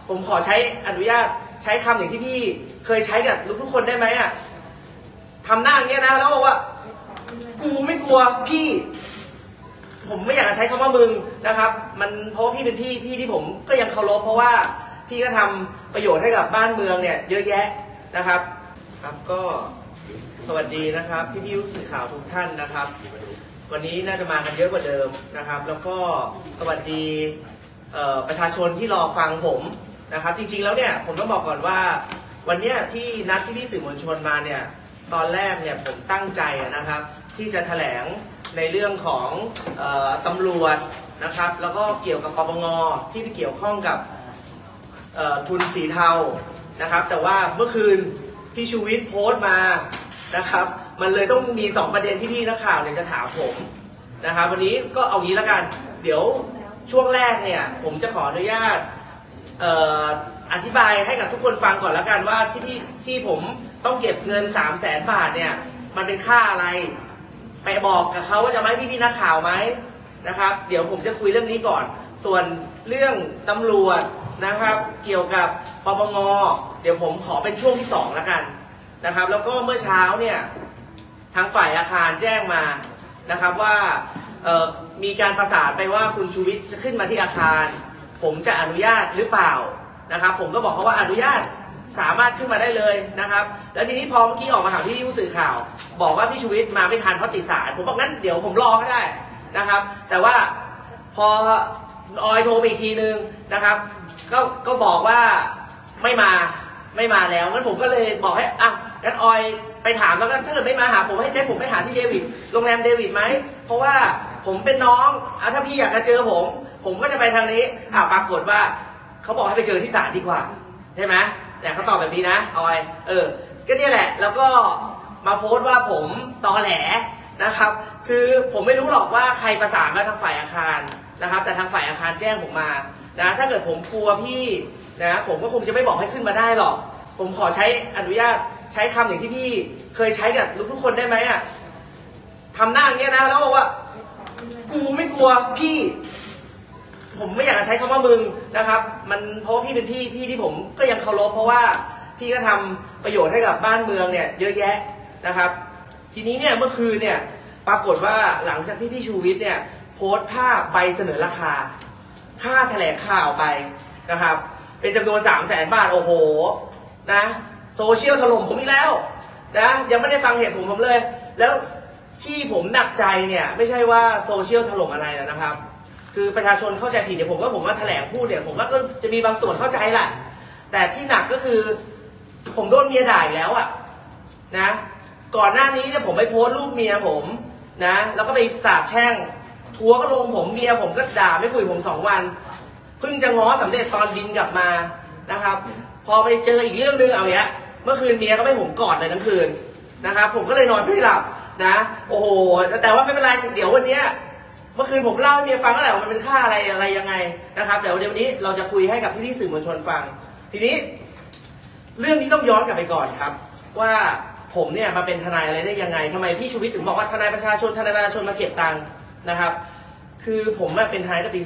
ผมขอใช้อนุญาตใช้คำอย่างที่พี่เคยใช้กับทุกคนได้ไหมอ่ะทำหน้าอย่างเงี้ยนะแล้วบอกว่ากูไม่กลัวพี่ผมไม่อยากจะใช้คำว่ามึงนะครับมันเพราะว่าพี่เป็นพี่ที่ผมก็ยังเคารพเพราะว่าพี่ก็ทำประโยชน์ให้กับบ้านเมืองเนี่ยเยอะแยะนะครับก็สวัสดีนะครับพี่ผู้สื่อข่าวทุกท่านนะครับวันนี้น่าจะมากันเยอะกว่าเดิมนะครับแล้วก็สวัสดีประชาชนที่รอฟังผมนะครับจริงๆแล้วเนี่ยผมต้องบอกก่อนว่าวันนี้ที่นัดพี่สื่อมวลชนมาเนี่ยตอนแรกเนี่ยผมตั้งใจนะครับที่จะแถลงในเรื่องของตำรวจนะครับแล้วก็เกี่ยวกับปปงที่ไปเกี่ยวข้องกับทุนสีเทานะครับแต่ว่าเมื่อคืนพี่ชูวิทย์โพสต์มานะครับมันเลยต้องมี2ประเด็นที่พี่นักข่าวเนี่ยจะถามผมนะครับวันนี้ก็เอางี้แล้วกันเดี๋ยวช่วงแรกเนี่ยผมจะขออนุญาตอธิบายให้กับทุกคนฟังก่อนแล้วกันว่าที่ผมต้องเก็บเงิน300,000 บาทเนี่ยมันเป็นค่าอะไรไปบอกกับเขาว่าจะไม่พี่นักข่าวไหมนะครับเดี๋ยวผมจะคุยเรื่องนี้ก่อนส่วนเรื่องตำรวจนะครับเกี่ยวกับปปงเดี๋ยวผมขอเป็นช่วงที่2แล้วกันนะครับแล้วก็เมื่อเช้าเนี่ยทางฝ่ายอาคารแจ้งมานะครับว่ามีการประสานไปว่าคุณชูวิทย์จะขึ้นมาที่อาคารผมจะอนุญาตหรือเปล่านะครับผมก็บอกเขาว่าอนุญาตสามารถขึ้นมาได้เลยนะครับแล้วทีนี้พอเมื่อกี้ออกมาถามที่ผู้สื่อข่าวบอกว่าพี่ชูวิทย์มาไม่ทันเพราะติดสารผมบอกงั้นเดี๋ยวผมรอก็ได้นะครับแต่ว่าพอออยโทรไปอีกทีนึงนะครับก็บอกว่าไม่มาแล้วงั้นผมก็เลยบอกให้งั้นออยไปถามแล้วกันถ้าเกิดไม่มาหาผมให้ผมไปหาที่เดวิดโรงแรมเดวิดไหมเพราะว่าผมเป็นน้องถ้าพี่อยากจะเจอผมก็จะไปทางนี้ปรากฏว่าเขาบอกให้ไปเจอที่ศาลดีกว่าใช่ไหมแต่เขาตอบแบบนี้นะออยก็เนี่ยแหละแล้วก็มาโพสต์ว่าผมตอแหลนะครับคือผมไม่รู้หรอกว่าใครประสานมาทางฝ่ายอาคารนะครับแต่ทางฝ่ายอาคารแจ้งผมมานะถ้าเกิดผมกลัวพี่นะผมก็คงจะไม่บอกให้ขึ้นมาได้หรอกผมขอใช้อนุญาตใช้คำอย่างที่พี่เคยใช้กับทุกคนได้ไหมอ่ะทำหน้าอย่างเงี้ยนะแล้วบอกว่ากูไม่กลัวพี่ผมไม่อยากจะใช้คำว่ามึงนะครับมันเพราะว่าพี่เป็นพี่ที่ผมก็ยังเคารพเพราะว่าพี่ก็ทำประโยชน์ให้กับบ้านเมืองเนี่ยเยอะแยะนะครับทีนี้เนี่ยเมื่อคืนเนี่ยปรากฏว่าหลังจากที่พี่ชูวิทย์เนี่ยโพสต์ภาพใบเสนอราคาค่าแถลงข่าวไปนะครับเป็นจำนวน300,000 บาทโอ้โหนะโซเชียลถล่มผมอีกแล้วนะยังไม่ได้ฟังเหตุผมเลยแล้วที่ผมหนักใจเนี่ยไม่ใช่ว่าโซเชียลถล่มอะไรนะครับคือประชาชนเข้าใจผิดเดี๋ยวผมว่าแถลงพูดเนี่ยผมว่าก็จะมีบางส่วนเข้าใจแหละแต่ที่หนักก็คือผมโดนเมียด่าแล้วอ่ะนะก่อนหน้านี้เนี่ยผมไปโพสต์รูปเมียผมนะแล้วก็ไปสาบแช่งทัวร์ก็ลงผมเมียผมก็ด่าไม่คุยผม2 วันเพิ่งจะง้อสำเร็จตอนบินกลับมานะครับพอไปเจออีกเรื่องนึงเอาเนี้ยเมื่อคืนเมียก็ไม่ผมกอดเลยทั้งคืนนะครับผมก็เลยนอนไม่หลับนะโอ้โหแต่ว่าไม่เป็นไรเดี๋ยววันนี้เมื่อคืนผมเล่าให้เมียฟังแล้วแหละว่ามันเป็นค่าอะไรยังไงนะครับแต่วันนี้เราจะคุยให้กับพี่สื่อมวลชนฟังทีนี้เรื่องนี้ต้องย้อนกลับไปก่อนครับว่าผมเนี่ยมาเป็นทนายอะไรได้ยังไงทำไมพี่ชูวิทย์ถึงบอกว่าทนายประชาชนมาเก็บตังค์นะครับคือผมเป็นทนายตั้งปี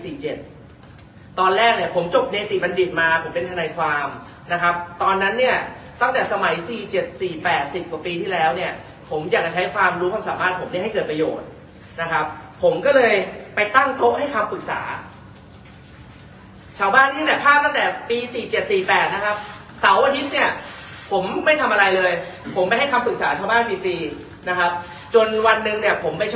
47ตอนแรกเนี่ยผมจบเนติบัณฑิตมาผมเป็นทนายความนะครับตอนนั้นเนี่ยตั้งแต่สมัย47 48 10 กว่าปีที่แล้วเนี่ยผมอยากจะใช้ความรู้ความสามารถผมให้เกิดประโยชน์นะครับผมก็เลยไปตั้งโต๊ะให้คำปรึกษาชาวบ้านที่เนี่ยภาพตั้งแต่ปี47 48นะครับเสาร์อาทิตย์เนี่ยผมไม่ทำอะไรเลยผมไปให้คำปรึกษาชาวบ้านฟรีๆนะครับจนวันหนึ่งเนี่ยผมไป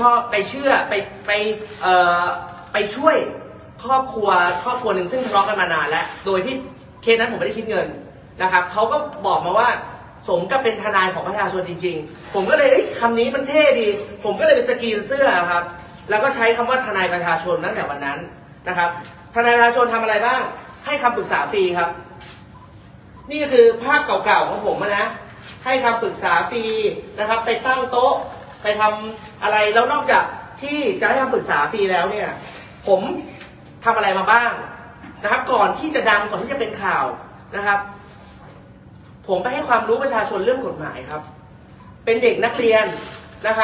ช่วยครอบครัวหนึ่งซึ่งทะเลาะกันมานานแล้วโดยที่เคสนั้นผมไม่ได้คิดเงินนะครับเขาก็บอกมาว่าสมกับเป็นทนายของประชาชนจริงๆผมก็เลยคำนี้มันเท่ดีผมก็เลยไปสกรีนเสื้อครับแล้วก็ใช้คำว่าทนายประชาชนตั้งแต่วันนั้นนะครับทนายประชาชนทำอะไรบ้างให้คำปรึกษาฟรีครับนี่คือภาพเก่าๆของผมนะให้คำปรึกษาฟรีนะครับไปตั้งโต๊ะไปทำอะไรแล้วนอกจากที่จะให้คำปรึกษาฟรีแล้วเนี่ยผมทำอะไรมาบ้างนะครับก่อนที่จะดังก่อนที่จะเป็นข่าวนะครับผมไปให้ความรู้ประชาชนเรื่องกฎหมายครับเป็นเด็กนักเรียนนะครับไป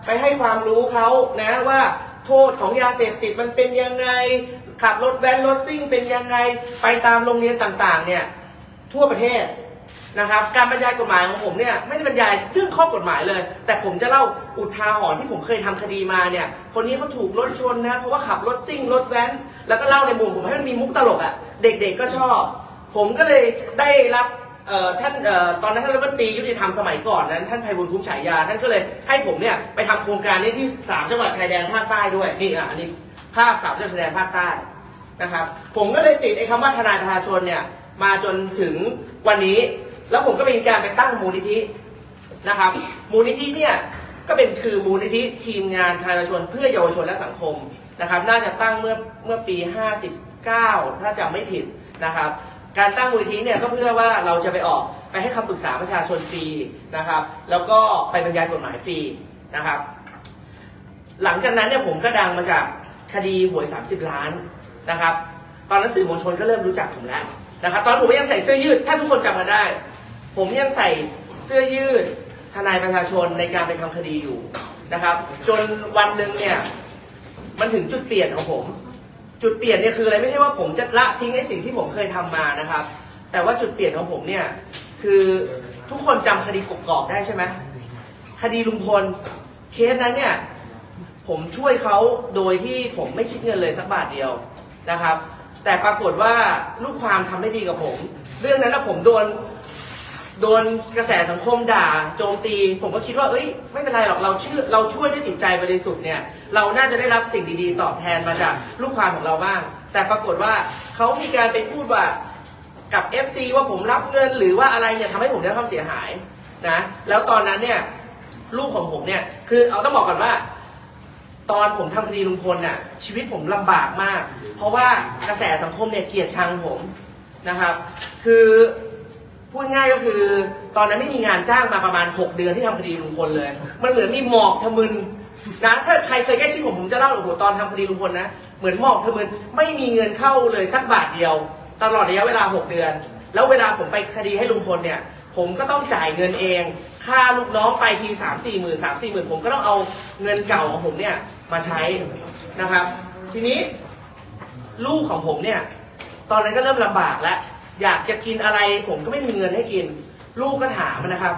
ไปให้ความรู้เขานะว่าโทษของยาเสพติดมันเป็นยังไงขับรถแว้นรถซิ่งเป็นยังไงไปตามโรงเรียนต่างๆเนี่ยทั่วประเทศนะครับการบรรยายกฎหมายของผมเนี่ยไม่ได้บรรยายเรื่องข้อกฎหมายเลยแต่ผมจะเล่าอุทาหรณ์ที่ผมเคยทำคดีมาเนี่ยคนนี้เขาถูกรถชนนะเพราะว่าขับรถซิ่งรถแว้นแล้วก็เล่าในมุมผมให้มันมีมุกตลกอ่ะเด็กๆก็ชอบผมก็เลยได้รับท่านตอนนั้นท่านรัฐมนตรียุติธรรมสมัยก่อนนั้นท่านไพบูลย์คุ้มฉายาท่านก็เลยให้ผมเนี่ยไปทำโครงการนี้ที่3จังหวัดชายแดนภาคใต้ด้วยนี่อันนี้ภาพ3จังหวัดชายแดนภาคใต้นะครับผมก็เลยติดไอ้คำว่าทนายประชาชนเนี่ยมาจนถึงวันนี้แล้วผมก็มีการไปตั้งมูลนิธินะครับมูลนิธิเนี่ยก็เป็นคือมูลนิธิทีมงานทนายประชาชนเพื่อเยาวชนและสังคมนะครับน่าจะตั้งเมื่อปี59ถ้าจำไม่ผิดนะครับการตั้งมูลนิธิเนี่ยก็เพื่อว่าเราจะไปให้คำปรึกษาประชาชนฟรีนะครับแล้วก็ไปบรรยายกฎหมายฟรีนะครับหลังจากนั้นเนี่ยผมก็ดังมาจากคดีหวย30 ล้านนะครับตอนนั้นสื่อมวลชนก็เริ่มรู้จักผมแล้วนะครับตอนผมยังใส่เสื้อยืดถ้าทุกคนจำกันได้ผมยังใส่เสื้อยืดทนายประชาชนในการไปทำคดีอยู่นะครับจนวันหนึ่งเนี่ยมันถึงจุดเปลี่ยนของผมจุดเปลี่ยนเนี่ยคืออะไรไม่ใช่ว่าผมจะละทิ้งในสิ่งที่ผมเคยทำมานะครับแต่ว่าจุดเปลี่ยนของผมเนี่ยคือทุกคนจำคดีกกอกได้ใช่ไหมคดีลุงพลเคสนั้นเนี่ยผมช่วยเขาโดยที่ผมไม่คิดเงินเลยสักบาทเดียวนะครับแต่ปรากฏว่าลูกความทำไม่ดีกับผมเรื่องนั้นนะผมโดนกระแสสังคมด่าโจมตีผมก็คิดว่าไม่เป็นไรหรอกเราช่วยด้วยจิตใจบริสุทธิ์เนี่ยเราน่าจะได้รับสิ่งดีๆตอบแทนมาจากลูกความของเราบ้างแต่ปรากฏว่าเขามีการไปพูดว่ากับ FC ว่าผมรับเงินหรือว่าอะไรเนี่ยทำให้ผมได้ความเสียหายนะแล้วตอนนั้นเนี่ยลูกของผมเนี่ยคือเอาต้องบอกก่อนว่าตอนผมทำคดีลุงพลน่ะชีวิตผมลำบากมากเพราะว่ากระแสสังคมเนี่ยเกลียดชังผมนะครับคือพูดง่ายก็คือตอนนั้นไม่มีงานจ้างมาประมาณ6 เดือนที่ทำคดีลุงพลเลยมันเหมือนมีหมอกทะมึนนะถ้าใครเคยใกล้ชิดผมจะเล่าโอ้โหตอนทำคดีลุงพลนะเหมือนหมอกทะมึนไม่มีเงินเข้าเลยสักบาทเดียวตลอดระยะเวลา6 เดือนแล้วเวลาผมไปคดีให้ลุงพลเนี่ยผมก็ต้องจ่ายเงินเองค่าลูกน้องไปที3-4 หมื่นผมก็ต้องเอาเงินเก่าของผมเนี่ยมาใช้นะครับทีนี้ลูกของผมเนี่ยตอนนั้นก็เริ่มลำบากแล้วอยากจะกินอะไรผมก็ไม่มีเงินให้กินลูกก็ถามนะครับ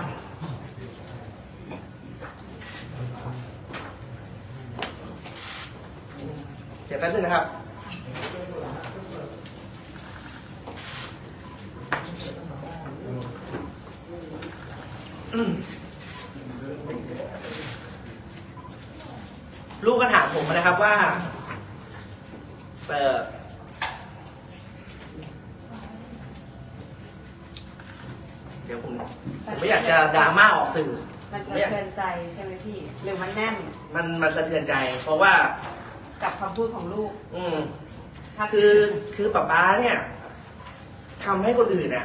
เดี๋ยวแป๊บนึงนะครับลูกก็ถามผมนะครับว่าเดี๋ยวผมไม่อยากจะดราม่าออกสื่อมันสะเทือนใจใช่ไหมพี่หรือมันแน่นมันสะเทือนใจเพราะว่ากับคำพูดของลูกคือป๊าเนี่ยทำให้คนอื่นน่ะ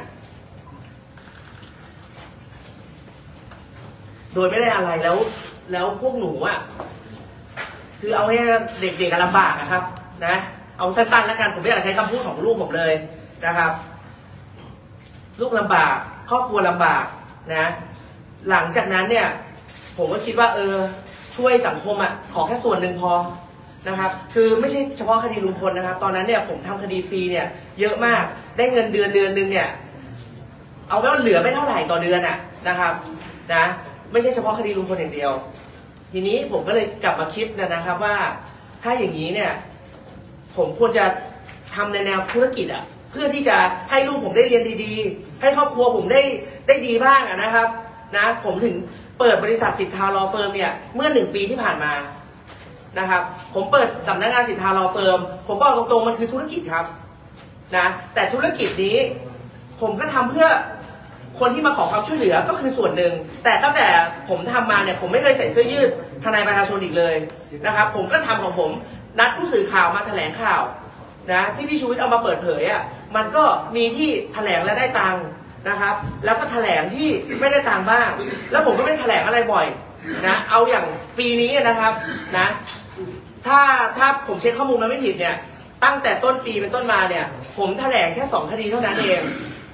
โดยไม่ได้อะไรแล้วพวกหนูอ่ะคือเอาให้เด็กๆลำบากนะครับนะเอาสั้นๆแล้วกันผมไม่อยากใช้คำพูดของลูกผมเลยนะครับลูกลำบากครอบครัวลำบากนะหลังจากนั้นเนี่ยผมก็คิดว่าช่วยสังคมอ่ะขอแค่ส่วนหนึ่งพอนะครับคือไม่ใช่เฉพาะคดีลุงพลนะครับตอนนั้นเนี่ยผมทำคดีฟรีเนี่ยเยอะมากได้เงินเดือนนึงเนี่ยเอาไว้ว่าเหลือไม่เท่าไหร่ต่อเดือนอ่ะนะครับนะไม่ใช่เฉพาะคดีลุงพลอย่างเดียวทีนี้ผมก็เลยกลับมาคิดนะครับว่าถ้าอย่างนี้เนี่ยผมควรจะทำในแนวธุรกิจอ่ะเพื่อที่จะให้ลูกผมได้เรียนดีๆให้ครอบครัวผมได้ดีบ้างนะครับนะผมถึงเปิดบริษัทสิทธาลอเฟิร์มเนี่ยเมื่อ1 ปีที่ผ่านมานะครับผมเปิดสำนักงานสิทธาลอเฟิร์มผมบอกตรงๆมันคือธุรกิจครับนะแต่ธุรกิจนี้ผมก็ทำเพื่อคนที่มาขอความช่วยเหลือก็คือส่วนหนึ่งแต่ตั้งแต่ผมทำมาเนี่ยผมไม่เคยใส่เสื้อยืดทนายประชาชนอีกเลยนะครับผมก็ทำของผมนัดผู้สื่อข่าวมาแถลงข่าวนะที่พี่ชูวิทย์เอามาเปิดเผยอ่ะมันก็มีที่แถลงและได้ตังค์นะครับแล้วก็แถลงที่ไม่ได้ตังค์บ้างแล้วผมก็ไม่ได้แถลงอะไรบ่อยนะเอาอย่างปีนี้นะครับนะถ้าผมเช็คข้อมูลมาไม่ผิดเนี่ยตั้งแต่ต้นปีเป็นต้นมาเนี่ยผมแถลงแค่2 คดีเท่านั้นเอง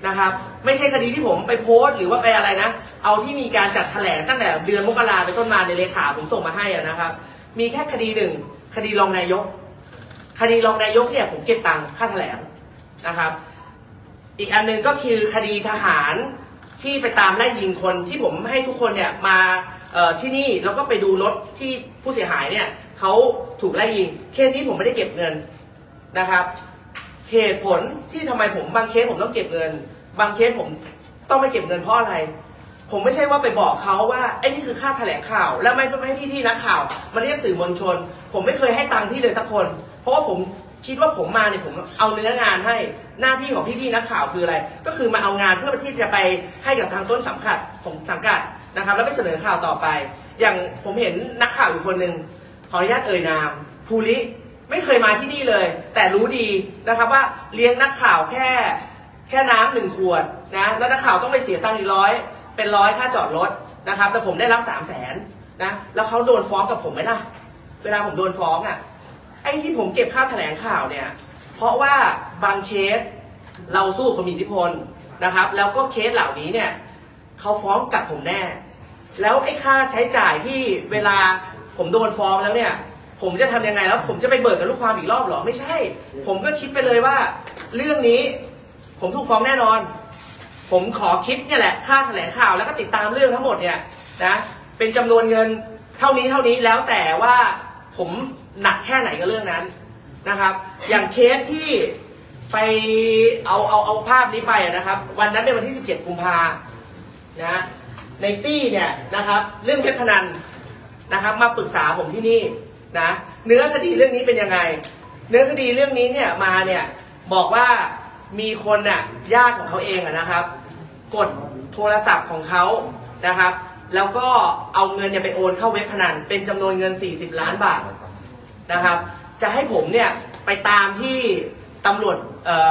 นะครับไม่ใช่คดีที่ผมไปโพสต์หรือว่าไปอะไรนะเอาที่มีการจัดแถลงตั้งแต่เดือนมกราไปต้นมาในเลขาผมส่งมาให้นะครับมีแค่คดีหนึ่งคดีรองนายกคดีรองนายกเนี่ยผมเก็บตังค่าแถลงนะครับอีกอันหนึ่งก็คือคดีทหารที่ไปตามไล่ยิงคนที่ผมให้ทุกคนเนี่ยมาที่นี่แล้วก็ไปดูรถที่ผู้เสียหายเนี่ยเขาถูกไล่ยิงเคสนี้ผมไม่ได้เก็บเงินนะครับเหตุผลที่ทำไมผมบางเคสผมต้องเก็บเงินบางเคสผมต้องไม่เก็บเงินเพราะอะไรผมไม่ใช่ว่าไปบอกเขาว่าไอ้นี่คือค่าแถลงข่าวแล้วไม่ให้พี่นักข่าวมาเรียกสื่อมวลชนผมไม่เคยให้ตังค์พี่เลยสักคนเพราะว่าผมคิดว่าผมมาเนี่ยผมเอาเนื้องานให้หน้าที่ของพี่นักข่าวคืออะไรก็คือมาเอางานเพื่อที่จะไปให้กับทางต้นสังกัดของสังกัดนะครับแล้วไปเสนอข่าวต่อไปอย่างผมเห็นนักข่าวอยู่คนหนึ่งขออนุญาตเอ่ยนามภูริไม่เคยมาที่นี่เลยแต่รู้ดีนะครับว่าเลี้ยงนักข่าวแค่น้ำ1 ขวดนะแล้วนักข่าวต้องไปเสียตังค์อีก100เป็น100ค่าจอดรถนะครับแต่ผมได้รับ300,000นะแล้วเขาโดนฟ้องกับผมไหมล่ะเวลาผมโดนฟ้องอ่ะไอ้ที่ผมเก็บค่าแถลงข่าวเนี่ยเพราะว่าบางเคสเราสู้คนมีอิทธิพลนะครับแล้วก็เคสเหล่านี้เนี่ยเขาฟ้องกลับผมแน่แล้วไอ้ค่าใช้จ่ายที่เวลาผมโดนฟ้องแล้วเนี่ยผมจะทำยังไงแล้วผมจะไปเบิกกับลูกความอีกรอบหรอไม่ใช่ผมก็คิดไปเลยว่าเรื่องนี้ผมถูกฟ้องแน่นอนผมขอคิดเนี่ยแหละค่าแถลงข่าวแล้วก็ติดตามเรื่องทั้งหมดเนี่ยนะเป็นจำนวนเงินเท่านี้แล้วแต่ว่าผมหนักแค่ไหนกับเรื่องนั้นนะครับอย่างเคสที่ไปเอาภาพนี้ไปนะครับวันนั้นเป็นวันที่17 กุมภานะในตี้เนี่ยนะครับเรื่องเว็บพนันนะครับมาปรึกษาผมที่นี่นะเนื้อคดีเรื่องนี้เป็นยังไงเนื้อคดีเรื่องนี้เนี่ยมาเนี่ยบอกว่ามีคนน่ะญาติของเขาเองนะครับกดโทรศัพท์ของเขานะครับแล้วก็เอาเงินเนี่ยไปโอนเข้าเว็บพนันเป็นจำนวนเงิน40 ล้านบาทนะครับจะให้ผมเนี่ยไปตามที่ตำรวจ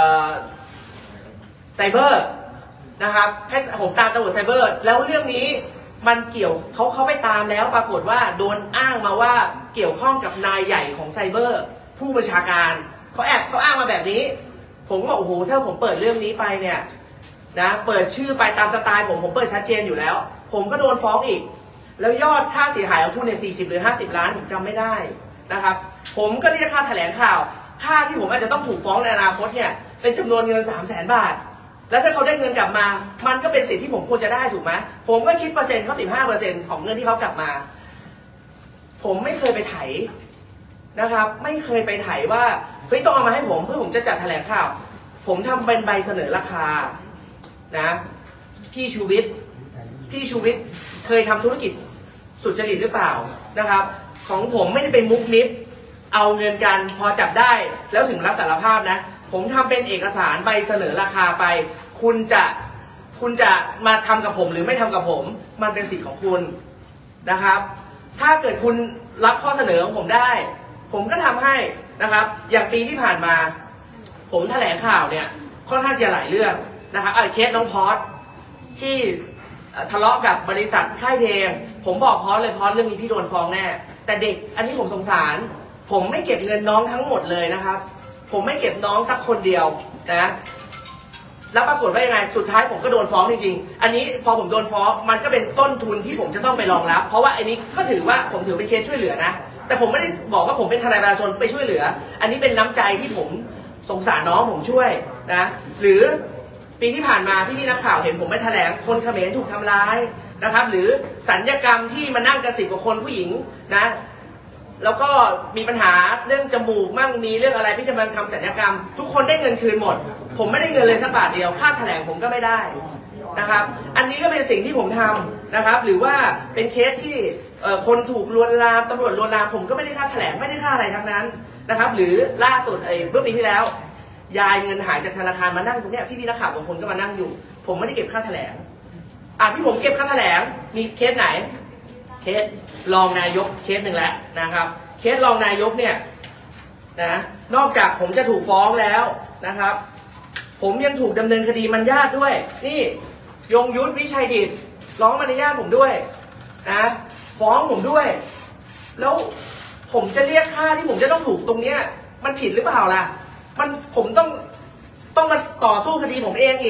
ไซเบอร์นะครับให้ผมตามตำรวจไซเบอร์แล้วเรื่องนี้มันเกี่ยวเขาไปตามแล้วปรากฏว่าโดนอ้างมาว่าเกี่ยวข้องกับนายใหญ่ของไซเบอร์ผู้บัญชาการเขาอ้างมาแบบนี้ผมก็บอกโอ้โหถ้าผมเปิดเรื่องนี้ไปเนี่ยนะเปิดชื่อไปตามสไตล์ผมเปิดชัดเจนอยู่แล้วผมก็โดนฟ้องอีกแล้วยอดค่าเสียหายของคุณเนี่ย40 หรือ 50 ล้านผมจำไม่ได้นะครับผมก็เรียกค่าแถลงข่าวค่าที่ผมอาจจะต้องถูกฟ้องในอนาคตเนี่ยเป็นจำนวนเงิน300,000 บาทแล้วถ้าเขาได้เงินกลับมามันก็เป็นสิทธิ์ที่ผมควรจะได้ถูกไหมผมก็คิดเปอร์เซ็นต์เขา15%ของเงินที่เขากลับมาผมไม่เคยไปไถนะครับไม่เคยไปไถว่าเฮ้ยต้องเอามาให้ผมเพื่อผมจะจัดแถลงข่าวผมทำเป็นใบเสนอราคานะพี่ชูวิทย์เคยทำธุรกิจสุจริตหรือเปล่านะครับของผมไม่ได้เป็นมุกมิดเอาเงินกันพอจับได้แล้วถึงรับสารภาพนะผมทำเป็นเอกสารใบเสนอราคาไปคุณจะมาทำกับผมหรือไม่ทำกับผมมันเป็นสิทธิ์ของคุณนะครับถ้าเกิดคุณรับข้อเสนอของผมได้ผมก็ทำให้นะครับอย่างปีที่ผ่านมาผมแถลงข่าวเนี่ยค่อนข้างจะหลายเรื่องนะครับเคสน้องพอสที่ทะเลาะกับบริษัทค่ายเพลงผมบอกพอสเลยพอสเรื่องนี้พี่โดนฟ้องแน่แต่เด็กอันนี้ผมสงสารผมไม่เก็บเงินน้องทั้งหมดเลยนะครับผมไม่เก็บน้องสักคนเดียวนะแล้วปรากฏว่ายังไงสุดท้ายผมก็โดนฟ้องจริงๆอันนี้พอผมโดนฟ้องมันก็เป็นต้นทุนที่ผมจะต้องไปรองรับเพราะว่าอันนี้ก็ถือว่าผมถือเป็นเคสช่วยเหลือนะแต่ผมไม่ได้บอกว่าผมเป็นทนายประชาชนไปช่วยเหลืออันนี้เป็นน้ำใจที่ผมสงสารน้องผมช่วยนะหรือปีที่ผ่านมาพี่นักข่าวเห็นผมไปแถลงคนเขมรถูกทำร้ายนะครับหรือสัญญกรรมที่มานั่งกัน10 กว่าคนผู้หญิงนะแล้วก็มีปัญหาเรื่องจมูกมั่งมีเรื่องอะไรที่จะมาทำสัญญกรรมทุกคนได้เงินคืนหมดผมไม่ได้เงินเลยสักบาทเดียวค่าแถลงผมก็ไม่ได้นะครับอันนี้ก็เป็นสิ่งที่ผมทำนะครับหรือว่าเป็นเคสที่คนถูกลวนลามตำรวจลวนลามผมก็ไม่ได้ค่าแถลงไม่ได้ค่าอะไรทั้งนั้นนะครับหรือล่าสุดเมื่อปีที่แล้วยายเงินหายจากธนาคารมานั่งตรงนี้พี่นักข่าวบางคนก็มานั่งอยู่ผมไม่ได้เก็บค่าแถลงที่ผมเก็บค่าแถลงมีเคสไหนเคสรองนายกเคสหนึ่งแล้วนะครับเคสรองนายกเนี่ยนะนอกจากผมจะถูกฟ้องแล้วนะครับผมยังถูกดำเนินคดีมันญาติด้วยนี่ยงยุทธวิชัยดิษฐ์ร้องมันญาติผมด้วยนะฟ้องผมด้วยแล้วผมจะเรียกค่าที่ผมจะต้องถูกตรงเนี้ยมันผิดหรือเปล่าล่ะผมต้องมาต่อสู้คดีผมเองอีก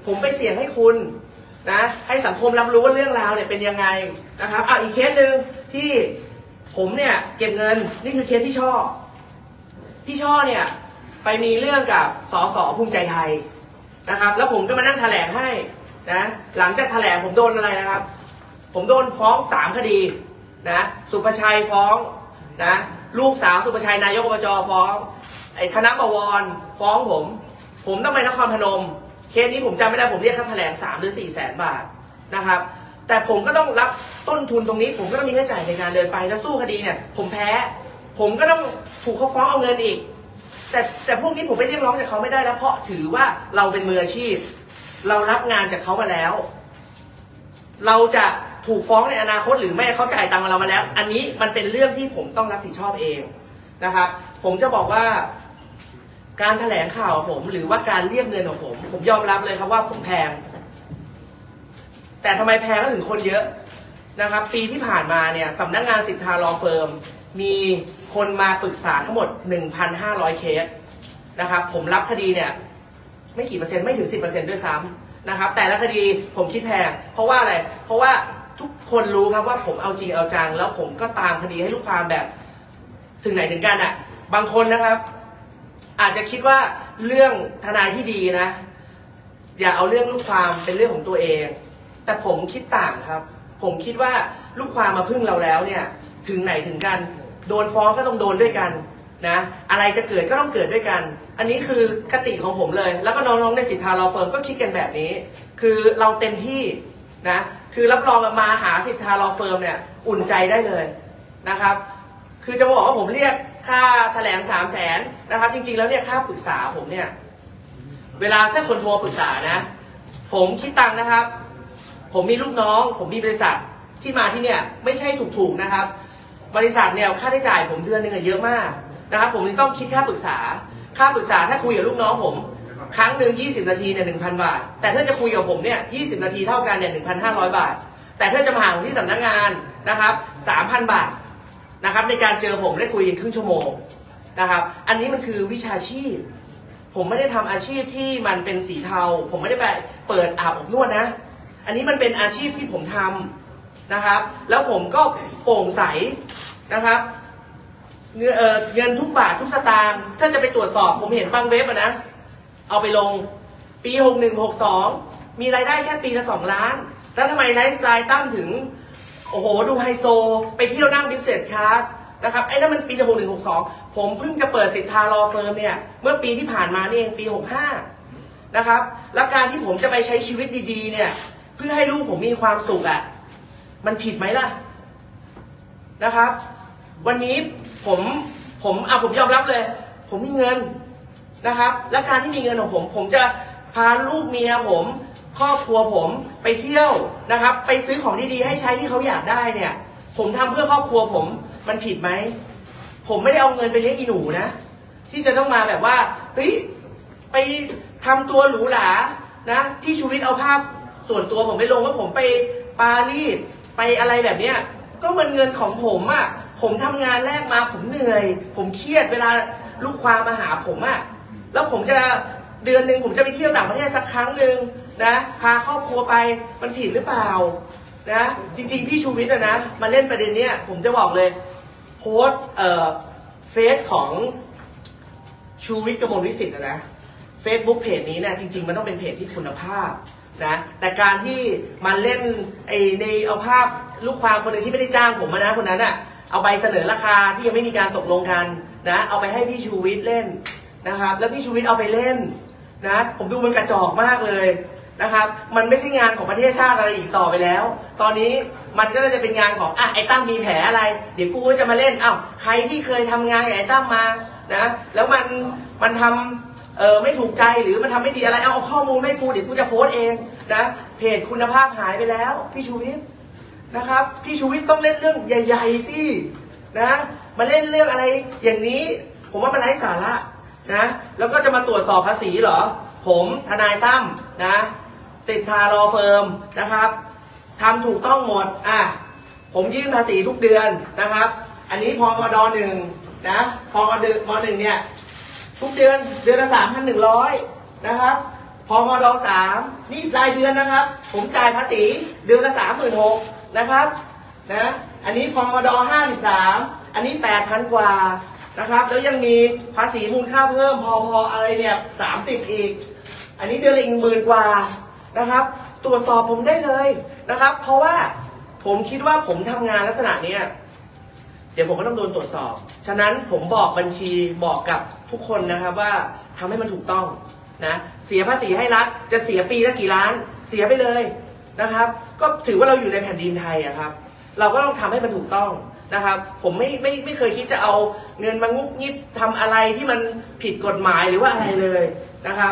ผมไปเสี่ยงให้คุณนะให้สังคมรับรู้ว่าเรื่องราวเนี่ยเป็นยังไงนะครับอีกเคสหนึ่งที่ผมเนี่ยเก็บเงินนี่คือเคสพี่ช่อเนี่ยไปมีเรื่องกับสสภูมิใจไทยนะครับแล้วผมก็มานั่งแถลงให้นะหลังจากแถลงผมโดนอะไรนะครับผมโดนฟ้อง3 คดีนะสุประชัยฟ้องนะลูกสาวสุประชัยนายกอบจฟ้องไอ้ธนบวรฟ้องผมต้องไปนครพนมเคสนี้ผมจำไม่ได้ผมเรียกค่าแถลง3 หรือ 4 แสนบาทนะครับแต่ผมก็ต้องรับต้นทุนตรงนี้ผมก็ต้องมีค่าใช้จ่ายในการเดินไปแล้วสู้คดีเนี่ยผมแพ้ผมก็ต้องถูกเขาฟ้องเอาเงินอีกแต่พวกนี้ผมไม่เรียกร้องจากเขาไม่ได้แล้วเพราะถือว่าเราเป็นมืออาชีพเรารับงานจากเขามาแล้วเราจะถูกฟ้องในอนาคตหรือไม่เขาจ่ายตังค์เรามาแล้วอันนี้มันเป็นเรื่องที่ผมต้องรับผิดชอบเองนะครับผมจะบอกว่าการแถลงข่าวของผมหรือว่าการเรียกเงินของผมยอมรับเลยครับว่าผมแพงแต่ทำไมแพงแล้วถึงคนเยอะนะครับปีที่ผ่านมาเนี่ยสำนักงานสิทธาลอเฟิร์มมีคนมาปรึกษาทั้งหมด 1,500 เคสนะครับผมรับคดีเนี่ยไม่กี่เปอร์เซ็นต์ไม่ถึง 10% ด้วยซ้ำนะครับแต่ละคดีผมคิดแพงเพราะว่าอะไรเพราะว่าทุกคนรู้ครับว่าผมเอาจริงเอาจังแล้วผมก็ตามคดีให้ลูกความแบบถึงไหนถึงกันบางคนนะครับอาจจะคิดว่าเรื่องทนายที่ดีนะอย่าเอาเรื่องลูกความเป็นเรื่องของตัวเองแต่ผมคิดต่างครับผมคิดว่าลูกความมาพึ่งเราแล้วเนี่ยถึงไหนถึงกันโดนฟ้องก็ต้องโดนด้วยกันนะอะไรจะเกิดก็ต้องเกิดด้วยกันอันนี้คือคติของผมเลยแล้วก็น้องๆในสิทธาลอเฟิร์มก็คิดกันแบบนี้คือเราเต็มที่นะคือรับรองมาหาสิทธาลอเฟิร์มเนี่ยอุ่นใจได้เลยนะครับคือจะบอกว่าผมเรียกค่าแถลง300,000นะครับจริงๆแล้วเนี่ยค่าปรึกษาผมเนี่ยเวลาถ้าคนโทรปรึกษานะผมคิดตังค์นะครับผมมีลูกน้องผมมีบริษัทที่มาที่เนี่ยไม่ใช่ถูกๆนะครับบริษัทเนี่ยค่าใช้จ่ายผมเดือนนึงเยอะมากนะครับผมต้องคิดค่าปรึกษาถ้าคุยกับลูกน้องผมครั้งหนึ่ง20 นาทีเนี่ย 1,000 บาทแต่ถ้าจะคุยกับผมเนี่ย20 นาทีเท่ากันเนี่ย 1,500 บาทแต่ถ้าจะมาหาผมที่สำนักงานนะครับ 3,000 บาทนะครับในการเจอผมได้คุยกันครึ่งชั่วโมงนะครับอันนี้มันคือวิชาชีพผมไม่ได้ทำอาชีพที่มันเป็นสีเทาผมไม่ได้ไปเปิดอาบอบนวดนะอันนี้มันเป็นอาชีพที่ผมทำนะครับแล้วผมก็โปร่งใสนะครับเงินทุกบาททุกสตางค์ถ้าจะไปตรวจสอบผมเห็นบางเว็บนะเอาไปลงปี61-62มีรายได้แค่ปีละ2 ล้านแล้วทำไมไลฟ์สไตล์ตั้งถึงโอ้โหดูไฮโซไปเที่ยวนั่งบิสเนสคลาสนะครับไอ้นั่นมันปี61-62ผมเพิ่งจะเปิดสิทธาลอเฟิร์มเนี่ยเมื่อปีที่ผ่านมานี่เองปี65นะครับแล้วการที่ผมจะไปใช้ชีวิตดีๆเนี่ยเพื่อให้ลูกผมมีความสุขมันผิดไหมล่ะนะครับวันนี้ผมยอมรับเลยผมมีเงินนะครับและการที่มีเงินของผมจะพาลูกเมียผมครอบครัวผมไปเที่ยวนะครับไปซื้อของดีๆให้ใช้ที่เขาอยากได้เนี่ยผมทำเพื่อครอบครัวผมมันผิดไหมผมไม่ได้เอาเงินไปเลี้ยงอีหนูนะที่จะต้องมาแบบว่าเฮ้ยไปทำตัวหรูหรานะพี่ชูวิทย์เอาภาพส่วนตัวผมไปลงว่าผมไปปารีสไปอะไรแบบเนี้ยก็มันเงินของผมผมทำงานแรกมาผมเหนื่อยผมเครียดเวลาลูกความมาหาผมแล้วผมจะเดือนหนึ่งผมจะไปเที่ยวต่างประเทศสักครั้งหนึ่งนะพาครอบครัวไปมันผิดหรือเปล่านะจริงๆพี่ชูวิทย์นะมาเล่นประเด็นเนี้ยผมจะบอกเลยโพสต์เฟซของชูวิทย์กมลวิสิทธิ์นะเฟซบุ๊กเพจนี้เนี่ยจริงๆมันต้องเป็นเพจที่คุณภาพนะแต่การที่มันเล่นในเอาภาพลูกความคนหนึ่งที่ไม่ได้จ้างผมนะคนนั้นเอาไปเสนอราคาที่ยังไม่มีการตกลงกันนะเอาไปให้พี่ชูวิทย์เล่นนะครับแล้วพี่ชูวิทย์เอาไปเล่นนะผมดูมันกระจอกมากเลยนะครับมันไม่ใช่งานของประเทศชาติอะไรอีกต่อไปแล้วตอนนี้มันก็จะเป็นงานของไอ้ตั้มมีแผลอะไรเดี๋ยวกูก็จะมาเล่นใครที่เคยทำงานกับไอ้ตั้มมานะแล้วมันทำไม่ถูกใจหรือมันทำไม่ดีอะไรเอาข้อมูลให้กูเดี๋ยวกูจะโพสต์เองนะเพจคุณภาพหายไปแล้วพี่ชูวิทย์นะครับพี่ชูวิทย์ต้องเล่นเรื่องใหญ่ๆสินะมาเล่นเรื่องอะไรอย่างนี้ผมว่ามันไร้สาระนะแล้วก็จะมาตรวจสอบภาษีเหรอผมทนายตั้มนะสิทธาลอเฟิร์มนะครับทำถูกต้องหมดผมยื่นภาษีทุกเดือนนะครับอันนี้พมด.1นะพมด.1เนี่ยทุกเดือนละ 3,100 นะครับพมด3นี่รายเดือนนะครับผมจ่ายภาษีเดือนละ 36,000นะครับนะอันนี้พมด53อันนี้ 8,000 กว่านะครับแล้วยังมีภาษีมูลค่าเพิ่มพออะไรเนี่ย30อีกอันนี้เดือนละอีก10,000 กว่านะครับตรวจสอบผมได้เลยนะครับเพราะว่าผมคิดว่าผมทำงานลักษณะนี้เดี๋ยวผมก็ต้องโดนตรวจสอบฉะนั้นผมบอกบัญชีบอกกับทุกคนนะครับว่าทำให้มันถูกต้องนะเสียภาษีให้รัฐจะเสียปีละกี่ล้านเสียไปเลยนะครับก็ถือว่าเราอยู่ในแผ่นดินไทยอะครับเราก็ต้องทำให้มันถูกต้องนะครับผมไม่เคยคิดจะเอาเงินมางุบงิบทำอะไรที่มันผิดกฎหมายหรือว่าอะไรเลยนะครับ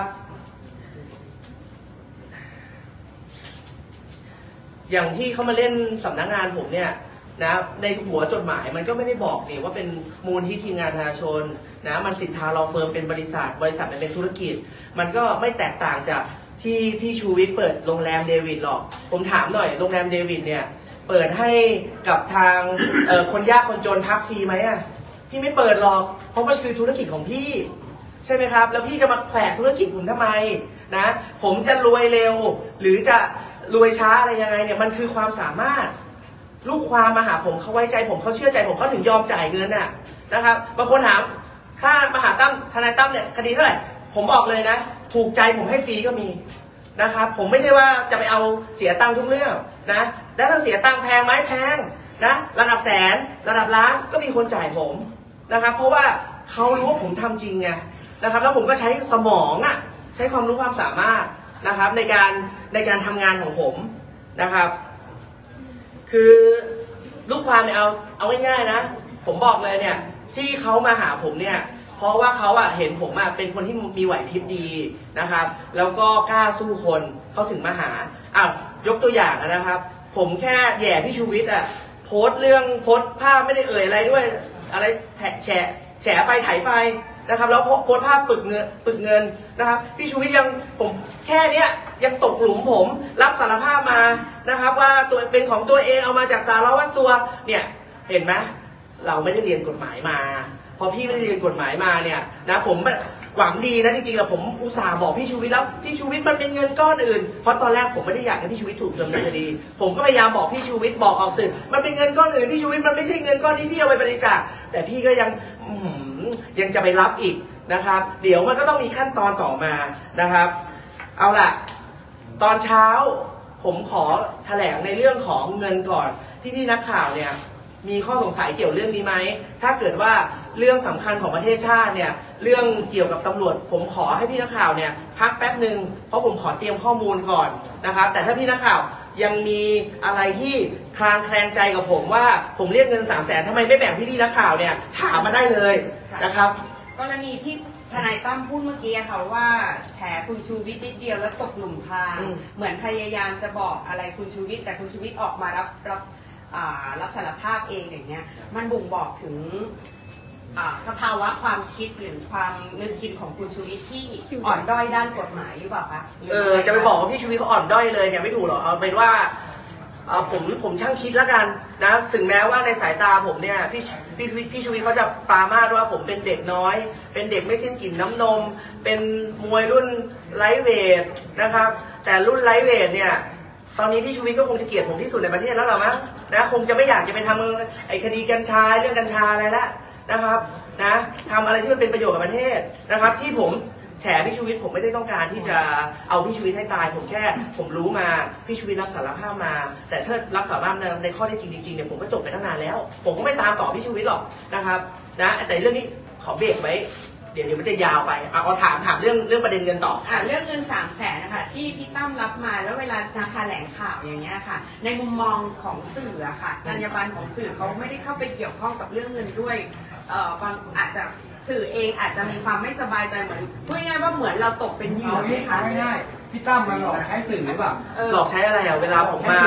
อย่างที่เขามาเล่นสำนักงานผมเนี่ยนะในหัวจดหมายมันก็ไม่ได้บอกนี่ว่าเป็นมูลที่ทีมงานประชาชนนะมันสิทธาลอเฟิร์มเป็นบริษัทมันเป็นธุรกิจมันก็ไม่แตกต่างจากที่พี่ชูวิทย์เปิดโรงแรมเดวิดหรอกผมถามหน่อยโรงแรมเดวิดเนี่ยเปิดให้กับทางคนยากคนจนพักฟรีไหมอ่ะพี่ไม่เปิดหรอกเพราะมันคือธุรกิจของพี่ใช่ไหมครับแล้วพี่จะมาแขวะธุรกิจผมทำไมนะผมจะรวยเร็วหรือจะรวยช้าอะไรยังไงเนี่ยมันคือความสามารถลูกความมาหาผมเขาไว้ใจผมเขาเชื่อใจผมเขาถึงยอมจ่ายเงินน่ะนะครับบางคนถามค่ามหาตั้มทนายตั้มเนี่ยคดีเท่าไหร่ผมบอกเลยนะถูกใจผมให้ฟรีก็มีนะครับผมไม่ใช่ว่าจะไปเอาเสียตังค์ทุกเรื่องนะแล้วถ้าเสียตังค์แพงไหมแพงนะระดับแสนระดับล้านก็มีคนจ่ายผมนะครับเพราะว่าเขารู้ว่าผมทำจริงไงนะครับแล้วผมก็ใช้สมองอ่ะใช้ความรู้ความสามารถนะครับในการทำงานของผมนะครับคือลูกความเนี่ยเอาง่ายๆนะผมบอกเลยเนี่ยที่เขามาหาผมเนี่ยเพราะว่าเขาเห็นผมเป็นคนที่มีไหวพริบดีนะครับแล้วก็กล้าสู้คนเขาถึงมาหายกตัวอย่างนะครับผมแค่แย่พี่ชูวิทย์โพสต์ภาพไม่ได้เอ่ยอะไรด้วยอะไรแฉไปไถไปนะครับแล้วโพสต์ภาพปึกเงินนะครับพี่ชูวิทย์ยังผมแค่เนี้ยยังตกหลุมผมรับสารภาพมานะครับว่าตัวเป็นของตัวเองเอามาจากสารวัตรสัวเนี่ยเห็นไหมเราไม่ได้เรียนกฎหมายมาพอพี่ไม่ได้เรียนกฎหมายมาเนี่ยนะผมหวังดีนะจริงๆแล้วผมอุตส่าห์บอกพี่ชูวิทย์แล้วพี่ชูวิทย์มันเป็นเงินก้อนอื่นเพราะตอนแรกผมไม่ได้อยากให้พี่ชูวิทย์ถูกดำเนินคดีผมก็พยายามบอกพี่ชูวิทย์บอกออกสื่อมันเป็นเงินก้อนอื่นพี่ชูวิทย์มันไม่ใช่เงินก้อนที่พี่เอาไปบริจาคแต่พี่ก็ยังจะไปรับอีกนะครับเดี๋ยวมันก็ต้องมีขั้นตอนต่อมานะครับเอาล่ะตอนเช้าผมขอแถลงในเรื่องของเงินก่อนที่พี่นักข่าวเนี่ยมีข้อสงสัยเกี่ยวเรื่องนี้ไหมถ้าเกิดว่าเรื่องสำคัญของประเทศชาติเนี่ยเรื่องเกี่ยวกับตำรวจผมขอให้พี่นักข่าวเนี่ยพักแป๊บหนึ่งเพราะผมขอเตรียมข้อมูลก่อนนะครับแต่ถ้าพี่นักข่าวยังมีอะไรที่คลางแคลงใจกับผมว่าผมเรียกเงิน300,000ทำไมไม่แบ่งพี่นักข่าวเนี่ยถามมาได้เลยนะครับกรณีที่ทนายตั้มพูดเมื่อกี้ค่ะว่าแฉคุณชูวิทย์นิดเดียวแล้วตกหลุมพรางเหมือนพยายามจะบอกอะไรคุณชูวิทย์แต่คุณชูวิทย์ออกมารับสารภาพเองอย่างเงี้ยมันบ่งบอกถึงสภาวะความคิดหรือความนึกคิดของคุณชูวิทย์ที่อ่อนด้อยด้านกฎหมายหรือเปล่าคะจะไปบอกว่าพี่ชูวิทย์เขาอ่อนด้อยเลยเนี่ยไม่ถูกหรอกเอาเป็นว่าผมช่างคิดแล้วกันนะถึงแม้ว่าในสายตาผมเนี่ยพี่ชูวิทย์เขาจะปรามาสว่าผมเป็นเด็กน้อยเป็นเด็กไม่สิ้นกลิ่นน้ำนมเป็นมวยรุ่นไลท์เวทนะครับแต่รุ่นไลท์เวทเนี่ยตอนนี้พี่ชูวิทย์ก็คงจะเกลียดผมที่สุดในประเทศแล้วหรอมั้งนะคงจะไม่อยากจะไปทำไอ้คดีกัญชาเรื่องกัญชาอะไรละนะครับนะทำอะไรที่มันเป็นประโยชน์กับประเทศนะครับที่ผมแฉพี่ชูวิทย์ผมไม่ได้ต้องการที่จะเอาพี่ชูวิทย์ให้ตายผมรู้มาพี่ชูวิทย์รับสารภาพมาแต่ถ้ารับสารภาพในข้อเท็จจริงเนี่ยผมก็จบไปตั้งนานแล้วผมก็ไม่ตามต่อพี่ชูวิทย์หรอกนะครับนะแต่เรื่องนี้ขอเบรกไว้เดี๋ยวมันจะยาวไปเอาถามเรื่องประเด็นเงินต่อเรื่องเงิน300,000นะคะที่พี่ตั้มรับมาแล้วเวลาแถลงข่าวอย่างเงี้ยค่ะในมุมมองของสื่ออะค่ะจรรยาบรรณของสื่อเขาไม่ได้เข้าไปเกี่ยวข้องกับเรื่องเงินด้วยบางอาจจะสื่อเองอาจจะมีความไม่สบายใจเหมือนพูดง่ายๆว่าเหมือนเราตกเป็นเหยื่อไหมคะไม่ได้พี่ตั้มมาหลอกใช้สื่อหรือเปล่าหลอกใช้อะไรเวลาผมมา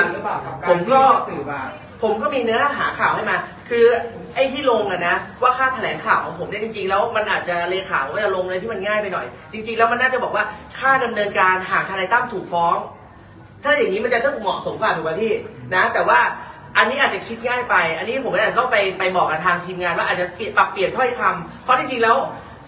ผมก็มีเนื้อหาข่าวให้มาคือไอ้ที่ลงนะว่าค่าแถลงข่าวของผมเนี่ยจริงๆแล้วมันอาจจะเลขาก็จะลงเลยที่มันง่ายไปหน่อยจริงๆแล้วมันน่าจะบอกว่าค่าดำเนินการหากทนายตั้มถูกฟ้องถ้าอย่างนี้มันจะต้องเหมาะสมกว่าถูกป่ะพี่นะแต่ว่าอันนี้อาจจะคิดง่ายไปอันนี้ผมอาจจะต้องไปบอกกับทางทีมงานว่าอาจจะปรับเปลี่ยนถ้อยคำเพราะจริงๆแล้ว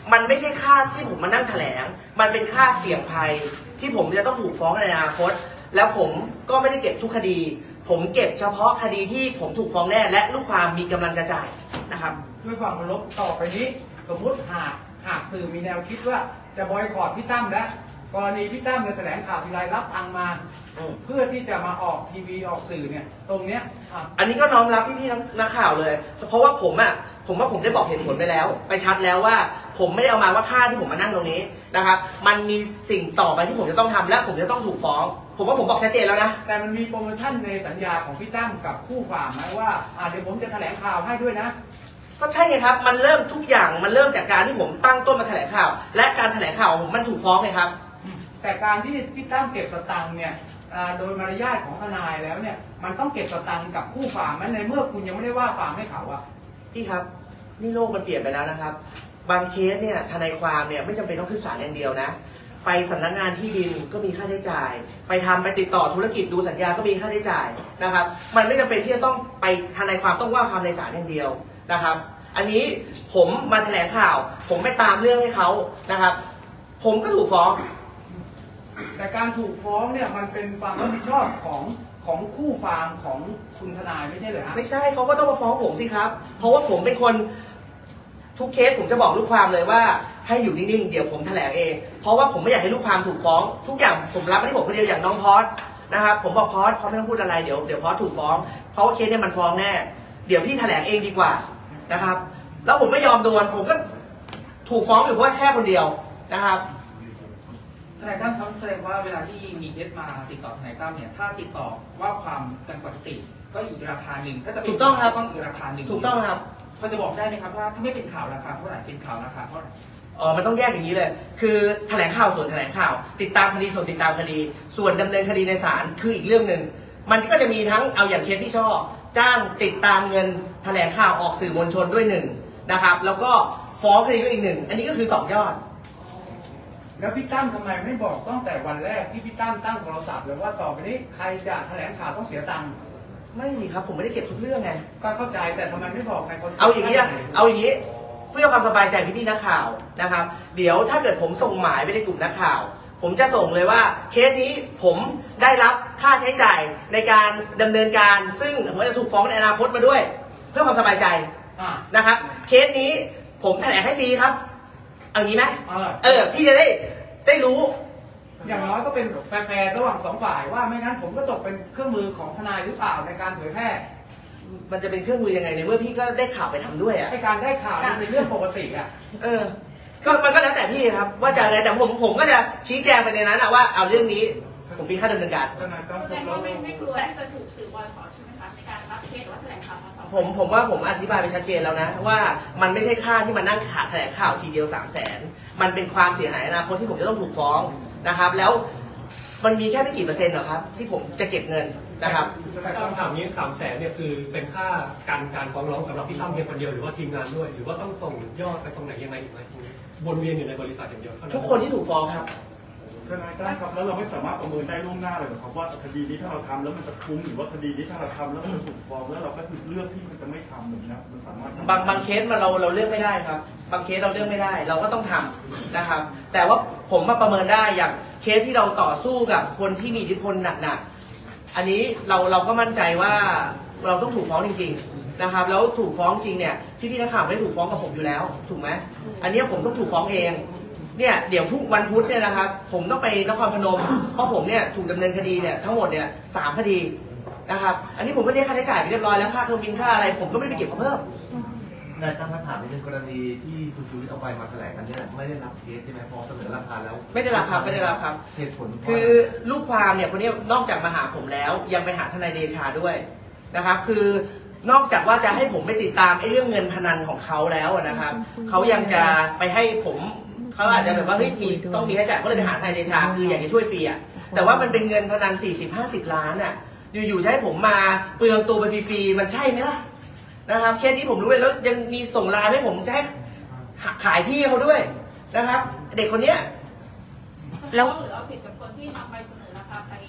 มันไม่ใช่ค่าที่ผมมานั่งแถลงมันเป็นค่าเสี่ยงภัยที่ผมจะต้องถูกฟ้องในอนาคตแล้วผมก็ไม่ได้เก็บทุกคดีผมเก็บเฉพาะคดีที่ผมถูกฟ้องแน่และลูกความมีกำลังจะจ่ายนะครับด้วยความเคารพต่อไปนี้สมมุติหากสื่อมีแนวคิดว่าจะบอยคอรพี่ตั้มแล้วกรณีพี่ตั้มในแถลงข่าวทีไรรับตังมาเพื่อที่จะมาออกทีวีออกสื่อเนี่ยตรงเนี้ยอันนี้ก็น้อมรับพี่ๆนักข่าวเลยเพราะว่าผมว่าผมได้บอกเหตุผลไปแล้วไปชัดแล้วว่าผมไม่ได้เอามาว่าค่าที่ผมมานั่งตรงนี้นะครับมันมีสิ่งต่อไปที่ผมจะต้องทำและผมจะต้องถูกฟ้องผมว่าผมบอกชัดเจนแล้วนะแต่มันมีโปรโมชั่นในสัญญาของพี่ตั้มกับคู่ความไหมว่าเดี๋ยวผมจะแถลงข่าวให้ด้วยนะก็ใช่ไงครับมันเริ่มทุกอย่างมันเริ่มจากการที่ผมตั้งต้นมาแถลงข่าวและการแถลงข่าวของผมมันถูกฟ้องไงครับแต่การที่พี่ตั้มเก็บสตังค์เนี่ยโดยมารยาทของทนายแล้วเนี่ยมันต้องเก็บสตังค์กับคู่ความในเมื่อคุณยังไม่ได้ว่าความให้เขาพี่ครับนี่โลกมันเปลี่ยนไปแล้วนะครับบางเคสเนี่ยทนายความเนี่ยไม่จำเป็นต้องขึ้นศาลอย่างเดียวนะไปสำนักงานที่ดินก็มีค่าใช้จ่ายไปติดต่อธุรกิจดูสัญญาก็มีค่าใช้จ่ายนะครับมันไม่จำเป็นที่จะต้องไปทนายความต้องว่าความในศาลอย่างเดียวนะครับอันนี้ผมมาแถลงข่าวผมไปตามเรื่องให้เขานะครับผมก็ถูกฟ้องแต่การถูกฟ้องเนี่ยมันเป็นความรับผิดชอบของคู่ความของคุณทนายไม่ใช่เหรอครับไม่ใช่เขาก็ต้องมาฟ้องผมสิครับเพราะว่าผมเป็นคนทุกเคสผมจะบอกลูกความเลยว่าให้อยู่นิ่งๆเดี๋ยวผมแถลงเองเพราะว่าผมไม่อยากให้ลูกความถูกฟ้องทุกอย่างผมรับไม่ได้ผมคนเดียวอย่างน้องพอสนะครับผมบอกพอสไม่ต้องพูดอะไรเดี๋ยวพอสถูกฟ้องเพราะว่าเคสเนี่ยมันฟ้องแน่เดี๋ยวพี่แถลงเองดีกว่านะครับแล้วผมไม่ยอมโดนผมก็ถูกฟ้องอยู่เพราะแค่คนเดียวนะครับทนายตั้มแสดงว่าเวลาที่มีเคสมาติดต่อทนายตั้มเนี่ยถ้าติดต่อว่าความกันปกติก็อีกราคาหนึ่งก็จะถูกต้องครับต้องอีกราคาหนึ่งถูกต้องครับพอจะบอกได้ไหมครับว่าถ้าไม่เป็นข่าวราคาเท่าไหร่เป็นข่าวราคาเท่าไหร่มันต้องแยกอย่างนี้เลยคือแถลงข่าวส่วนแถลงข่าวติดตามคดีส่วนติดตามคดีส่วนดำเนินคดีในศาลคืออีกเรื่องหนึ่งมันก็จะมีทั้งเอาอย่างเคสที่ชอบจ้างติดตามเงินแถลงข่าวออกสื่อมวลชนด้วยหนึ่งนะครับแล้วก็ฟ้องคดีด้วยอีกหนึ่งอันนี้ก็คือ2 ยอดแล้วพี่ตั้มทำไมไม่บอกตั้งแต่วันแรกที่พี่ตั้มตั้งโทรศัพท์เลยว่าต่อไปนี้ใครจะแถลงข่าวต้องเสียตังค์ไม่มีครับผมไม่ได้เก็บทุกเรื่องไงก็เข้าใจแต่ทำไมไม่บอกในคอนเสิร์ตเอาอย่างนี้เพื่อความสบายใจพี่นักข่าวนะครับเดี๋ยวถ้าเกิดผมส่งหมายไปในกลุ่มนักข่าวผมจะส่งเลยว่าเคสนี้ผมได้รับค่าใช้จ่ายในการดำเนินการซึ่งผมจะถูกฟ้องในอนาคตมาด้วยเพื่อความสบายใจนะครับเคสนี้ผมแถลงให้ฟรีครับเอางี้ไหมพี่จะได้รู้อย่างน้อยก็เป็นแฟร์ระหว่าง2 ฝ่ายว่าไม่งั้นผมก็ตกเป็นเครื่องมือของทนายหรือเปล่าในการเผยแพร่มันจะเป็นเครื่องมือยังไงในเมื่อพี่ก็ได้ข่าวไปทำด้วยในการได้ข่าวเป็นเรื่องปกติก็มันก็แล้วแต่พี่ครับว่าจะอะไรแต่ผมก็จะชี้แจงไปในนั้นว่าเอาเรื่องนี้ผมมีค่าดำเนินการแสดงว่าไม่กลัวที่จะถูกสื่อบอยขอใช่ไหมคะในการรับเคสหรือว่าแถลงข่าวมาต่อผมว่าผมอธิบายไปชัดเจนแล้วนะว่ามันไม่ใช่ค่าที่มานั่งขาดแถลงข่าวทีเดียว300,000มันเป็นความเสียหายอนาคตที่ผมจะต้องถูกฟ้องนะครับแล้วมันมีแค่ไม่กี่%หรอครับที่ผมจะเก็บเงินนะครับแต่คำถามนี้300,000เนี่ยคือเป็นค่าการฟ้องร้องสำหรับพี่ตั้มเพียงคนเดียวหรือว่าทีมงานด้วยหรือว่าต้องส่งยอดไปตรงไหนยังไงอีกไหมทีนี้วนเวียนอยู่ในบริษัทอย่างเดียวทุกคนที่ถูกฟ้องครับทนายตั้มครับแล้วเราไม่สามารถประเมินได้ล่วงหน้าเลยครับว่าคดีนี้ถ้าเราทำแล้วมันจะคุ้มหรือว่าคดีนี้ถ้าเราทำแล้วมันจะถูกฟ้องแล้วเราก็เลือกที่มันจะไม่ทำเหมือนนะมันสามารถบางเคสเราเลือกไม่ได้ครับบางเคสเราเลือกไม่ได้เราก็ต้องทำนะครับแต่ว่าผมมาประเมินได้อย่างเคสที่เราต่อสู้กับคนที่มีอิทธิพลหนักๆอันนี้เราก็มั่นใจว่าเราต้องถูกฟ้องจริงๆนะครับแล้วถูกฟ้องจริงเนี่ยพี่นักข่าวไม่ได้ถูกฟ้องกับผมอยู่แล้วถูกไหมอันนี้ผมต้องถูกฟ้องเองเนี่ยเดี๋ยววันพุธเนี่ยนะครับผมต้องไปนครพนมเพราะผมเนี่ยถูกดำเนินคดีเนี่ยทั้งหมดเนี่ย3 คดีนะครับอันนี้ผมก็เรียกค่าใช้จ่ายไปเรียบร้อยแล้วค่าเครื่องบินค่าอะไรผมก็ไม่ได้ไปเก็บมาเพิ่มนายตั้งคำถามในเรื่องกรณีที่คุณชูวิทย์เอาไปมาแถลงกันเนี่ยไม่ได้รับเคสใช่ไหมพอเสนอราคาแล้วไม่ได้รับครับเหตุผลคือลูกความเนี่ยคนนี้นอกจากมาหาผมแล้วยังไปหาทนายเดชาด้วยนะครับคือนอกจากว่าจะให้ผมไปติดตามไอ้เรื่องเงินพนันของเขาแล้วนะครับเขายังจะไปให้ผมเขาอาจจะแบบว่าเฮ้ยต้องมีค่าใช้จ่ายก็เลยไปหาทนายเดชาคืออยากจะช่วยฟรีอ่ะแต่ว่ามันเป็นเงินพนัน40-50 ล้านอ่ะอยู่ๆจะให้ผมมาเปลืองตัวไปฟรีๆมันใช่ไหมล่ะนะครับแค่นี้ผมรู้เลยแล้วยังมีส่งไลน์ให้ผมจะให้ขายที่เขาด้วยนะครับเด็กคนเนี้ยแล้วหรือเอาผิดกับคนที่นำไปเสนอราคาไป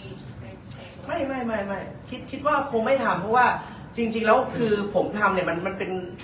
ไม่คิดว่าคงไม่ทำเพราะว่าจริงๆแล้วคือผมทำเนี่ยมันเป็นผ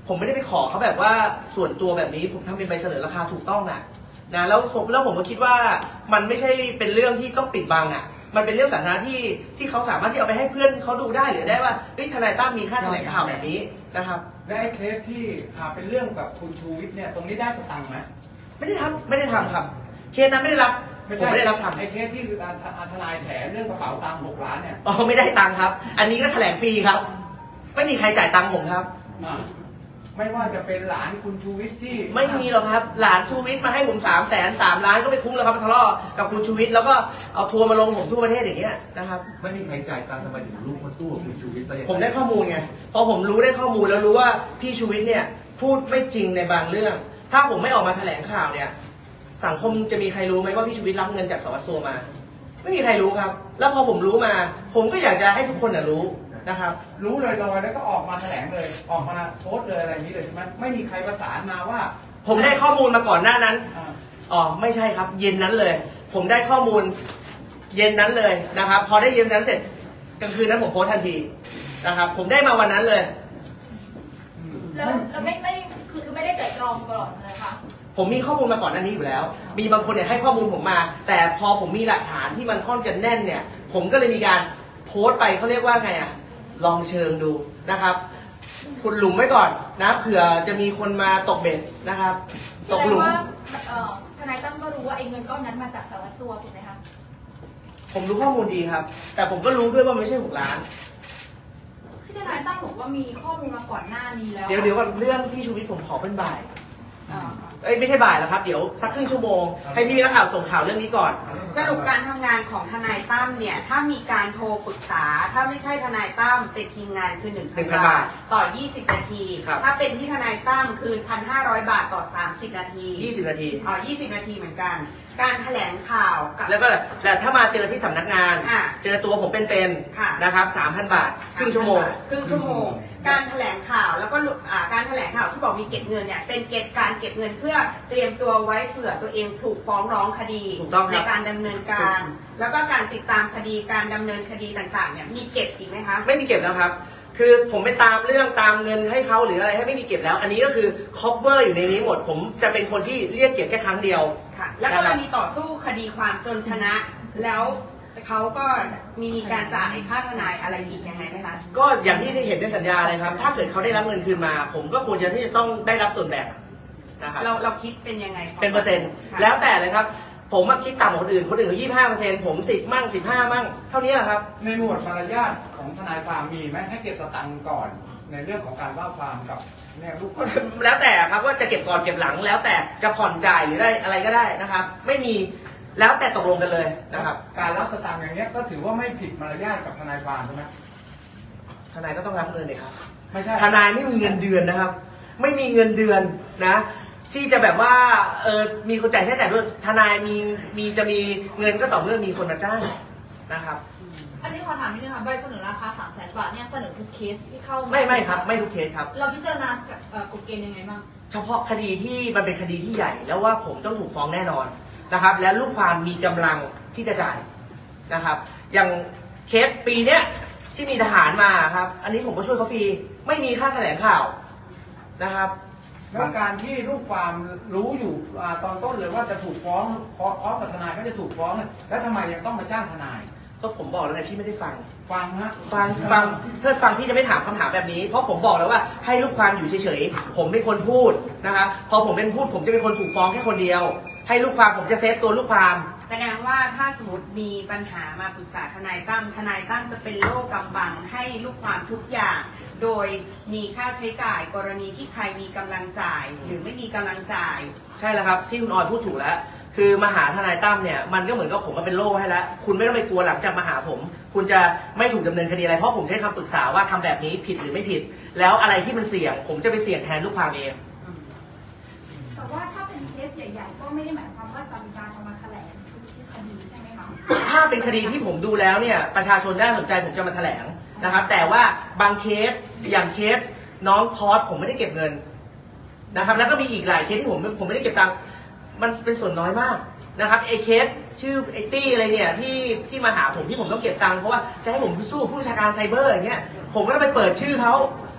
ผมไม่ได้ไปขอเขาแบบว่าส่วนตัวแบบนี้ผมทำเป็นใบเสนอราคาถูกต้องนะแล้วผมก็คิดว่ามันไม่ใช่เป็นเรื่องที่ต้องปิดบังมันเป็นเรื่องสาธารณะที่เขาสามารถที่เอาไปให้เพื่อนเขาดูได้หรือได้ว่าทนายตั้มมีค่าแถลงข่าวแบบนี้นะครับและไอ้เคสที่เป็นเรื่องกับคุณชูวิทย์เนี่ยตรงนี้ได้สตังค์ไหมไม่ได้ทำครับเคสนั้นไม่ได้รับผมไม่ได้รับทำไอ้เคสที่ทนายแฉเรื่องกระเป๋าตังค์6 ล้านเนี่ยไม่ได้ตังค์ครับอันนี้ก็แถลงฟรีครับไม่มีใครจ่ายตังค์ผมครับไม่ว่าจะเป็นหลานคุณชูวิทย์ที่ไม่มีหรอกครับหลานชูวิทย์มาให้ผม300,000 3 ล้านก็ไม่คุ้มแล้วครับทะเลาะกับคุณชูวิทย์แล้วก็เอาทัวร์มาลงผมทั่วประเทศอย่างเงี้ยนะครับไม่มีใครจ่ายตังค์ทำไมถึงลูกมาสู้กับคุณชูวิทย์ซะอย่างนั้นผมได้ข้อมูลไงพอผมได้ข้อมูลแล้วรู้ว่าพี่ชูวิทย์เนี่ยพูดไม่จริงในบางเรื่องถ้าผมไม่ออกมาแถลงข่าวเนี่ยสังคมจะมีใครรู้ไหมว่าพี่ชูวิทย์รับเงินจากสวัสดิ์โซมาไม่มีใครรู้ครับแล้วพอผมรู้มาผมก็อยากจะให้ทุกคนรู้นะครับรู้ลอยๆแล้วก็ออกมาแถลงเลยออกมาโพสต์เลยอะไรนี้เลยใช่ไหมไม่มีใครประสานมาว่าผมได้ข้อมูลมาก่อนหน้านั้นไม่ใช่ครับเย็นนั้นเลยผมได้ข้อมูลเย็นนั้นเลยนะครับพอได้เย็นนั้นเสร็จกลางคืนนั้นผมโพสต์ทันทีนะครับผมได้มาวันนั้นเลยแล้วคือไม่ได้ไตร่ตรองก่อนนะคะผมมีข้อมูลมาก่อนหน้านี้อยู่แล้วมีบางคนเนี่ยให้ข้อมูลผมมาแต่พอผมมีหลักฐานที่มันค่อนจะแน่นเนี่ยผมก็เลยมีการโพสต์ไปเขาเรียกว่าไงลองเชิงดูนะครับขุดหลุมไว้ก่อนนะเผื่อจะมีคนมาตกเบ็ดนะครับตกหลุมทนายตั้มก็รู้ว่าไอ้เงินก้อนนั้นมาจากสารวัตรสัวถูกไหมคะผมรู้ข้อมูลดีครับแต่ผมก็รู้ด้วยว่าไม่ใช่6 ล้านที่ทนายตั้มบอกว่ามีข้อมูลมาก่อนหน้านี้แล้วเดี๋ยวก่อนเรื่องพี่ชูวิทย์ผมขอเป็นบ่ายไม่ใช่บ่ายแล้วครับเดี๋ยวสักครึ่งชั่วโมงให้พี่นักข่าวส่งข่าวเรื่องนี้ก่อนสรุปการทำงานของทนายตั้มเนี่ยถ้ามีการโทรปรึกษาถ้าไม่ใช่ทนายตั้มเป็นทีมงานคือ 1,000 บาทต่อ20 นาทีถ้าเป็นที่ทนายตั้มคือ 1,500 บาทต่อ30 นาที 20 นาที 20 นาทีเหมือนกันการแถลงข่าวแล้วก็แต่ถ้ามาเจอที่สำนักงานเจอตัวผมเป็นๆนะครับ 3,000 บาทครึ่งชั่วโมงการแถลงข่าวแล้วก็การแถลงข่าวที่บอกมีเก็บเงินเนี่ยเป็นการเก็บเงินเพื่อเตรียมตัวไว้เผื่อตัวเองถูกฟ้องร้องคดีในการดำเนินการแล้วก็การติดตามคดีการดำเนินคดีต่างๆเนี่ยมีเก็บจริงไหมคะไม่มีเก็บแล้วครับคือผมไปตามเรื่องตามเงินให้เขาหรืออะไรให้ไม่มีเก็บแล้วอันนี้ก็คือ cover อยู่ในนี้หมดผมจะเป็นคนที่เรียกเก็บแค่ครั้งเดียวค่ะแล้วกรณีต่อสู้คดีความจนชนะแล้วเขาก็มีการจ่ายค่าทนายอะไรอีกยังไงไหมคะก็อย่างที่ได้เห็นในสัญญาเลยครับถ้าเกิดเขาได้รับเงินคืนมาผมก็ควรจะที่จะต้องได้รับส่วนแบ่งนะครับเราคิดเป็นยังไงเป็นเปอร์เซ็นต์แล้วแต่เลยครับผมมาคิดต่ำกว่าคนอื่นเขา25%ผม10มั่ง15มั่งเท่านี้แหละครับในหมวดมารยาทของทนายความมีไหมให้เก็บสตังค์ก่อนในเรื่องของการว่าความกับเนี่ยลูกแล้วแต่ครับว่าจะเก็บก่อนเก็บหลังแล้วแต่จะผ่อนจ่ายหรือได้อะไรก็ได้นะครับไม่มีแล้วแต่ตกลงกันเลยนะครับการรับสตางค์อย่างนี้ก็ถือว่าไม่ผิดมารยาทกับทนายความใช่ไหมทนายก็ต้องรับเงินเลยครับไม่ใช่ทนายไม่มีเงินเดือนนะครับไม่มีเงินเดือนนะที่จะแบบว่ามีคนจ่ายแค่จ่ายด้วยทนายจะมีเงินก็ต่อเมื่อมีคนมาจ้างนะครับอันนี้ขอถามนิดนึงค่ะใบเสนอราคา300,000 บาทเนี่ยเสนอทุกเคสที่เข้าไม่ครับไม่ทุกเคสครับเราพิจารณากฎเกณฑ์ยังไงบ้างเฉพาะคดีที่มันเป็นคดีที่ใหญ่แล้วว่าผมต้องถูกฟ้องแน่นอนนะครับและลูกความมีกำลังที่จะจ่ายนะครับอย่างเคสปีเนี้ยที่มีทหารมาครับอันนี้ผมก็ช่วยเขาฟรีไม่มีค่าแถลงข่าวนะครับแล้วการที่ลูกความรู้อยู่ตอนต้นเลยว่าจะถูกฟ้องพร้อมกับทนายก็จะถูกฟ้องแล้วทำไมยังต้องมาจ้างทนายก็ผมบอกแล้วไงพี่ไม่ได้ฟังฮะฟังถ้าฟังพี่จะไม่ถามคำถามแบบนี้เพราะผมบอกแล้วว่าให้ลูกความอยู่เฉยๆผมเป็นคนพูดนะครับพอผมเป็นพูดผมจะเป็นคนถูกฟ้องแค่คนเดียวให้ลูกความผมจะเซฟตัวลูกความแสดงว่าถ้าสมมติมีปัญหามาปรึกษาทนายตั้มจะเป็นโล่กำบังให้ลูกความทุกอย่างโดยมีค่าใช้จ่ายกรณีที่ใครมีกำลังจ่ายหรือไม่มีกำลังจ่ายใช่แล้วครับที่คุณออยพูดถูกแล้วคือมาหาทนายตั้มเนี่ยมันก็เหมือนกับผมมาเป็นโล่ให้แล้วคุณไม่ต้องไปกลัวหลังจากมาหาผมคุณจะไม่ถูกดำเนินคดีอะไรเพราะผมใช้คำปรึกษาว่าทำแบบนี้ผิดหรือไม่ผิดแล้วอะไรที่มันเสี่ยงผมจะไปเสี่ยงแทนลูกความเองแต่ว่าถ้าเป็นเคสใหญ่ๆก็ไม่ได้หมายความว่าจะมีการเอามาแถลงทุกคดีใช่ไหมคะถ้าเป็นคดีที่ผมดูแล้วเนี่ยประชาชนน่าสนใจผมจะมาแถลงนะครับแต่ว่าบางเคสอย่างเคสน้องพอสผมไม่ได้เก็บเงินนะครับแล้วก็มีอีกหลายเคสที่ผมไม่ได้เก็บตังค์มันเป็นส่วนน้อยมากนะครับไอเคสชื่อไอตี้อะไรเนี่ยที่มาหาผมที่ผมต้องเก็บตังค์เพราะว่าจะให้ผมสู้ผู้บัญชาการไซเบอร์อย่างเงี้ยผมก็ต้องไปเปิดชื่อเขา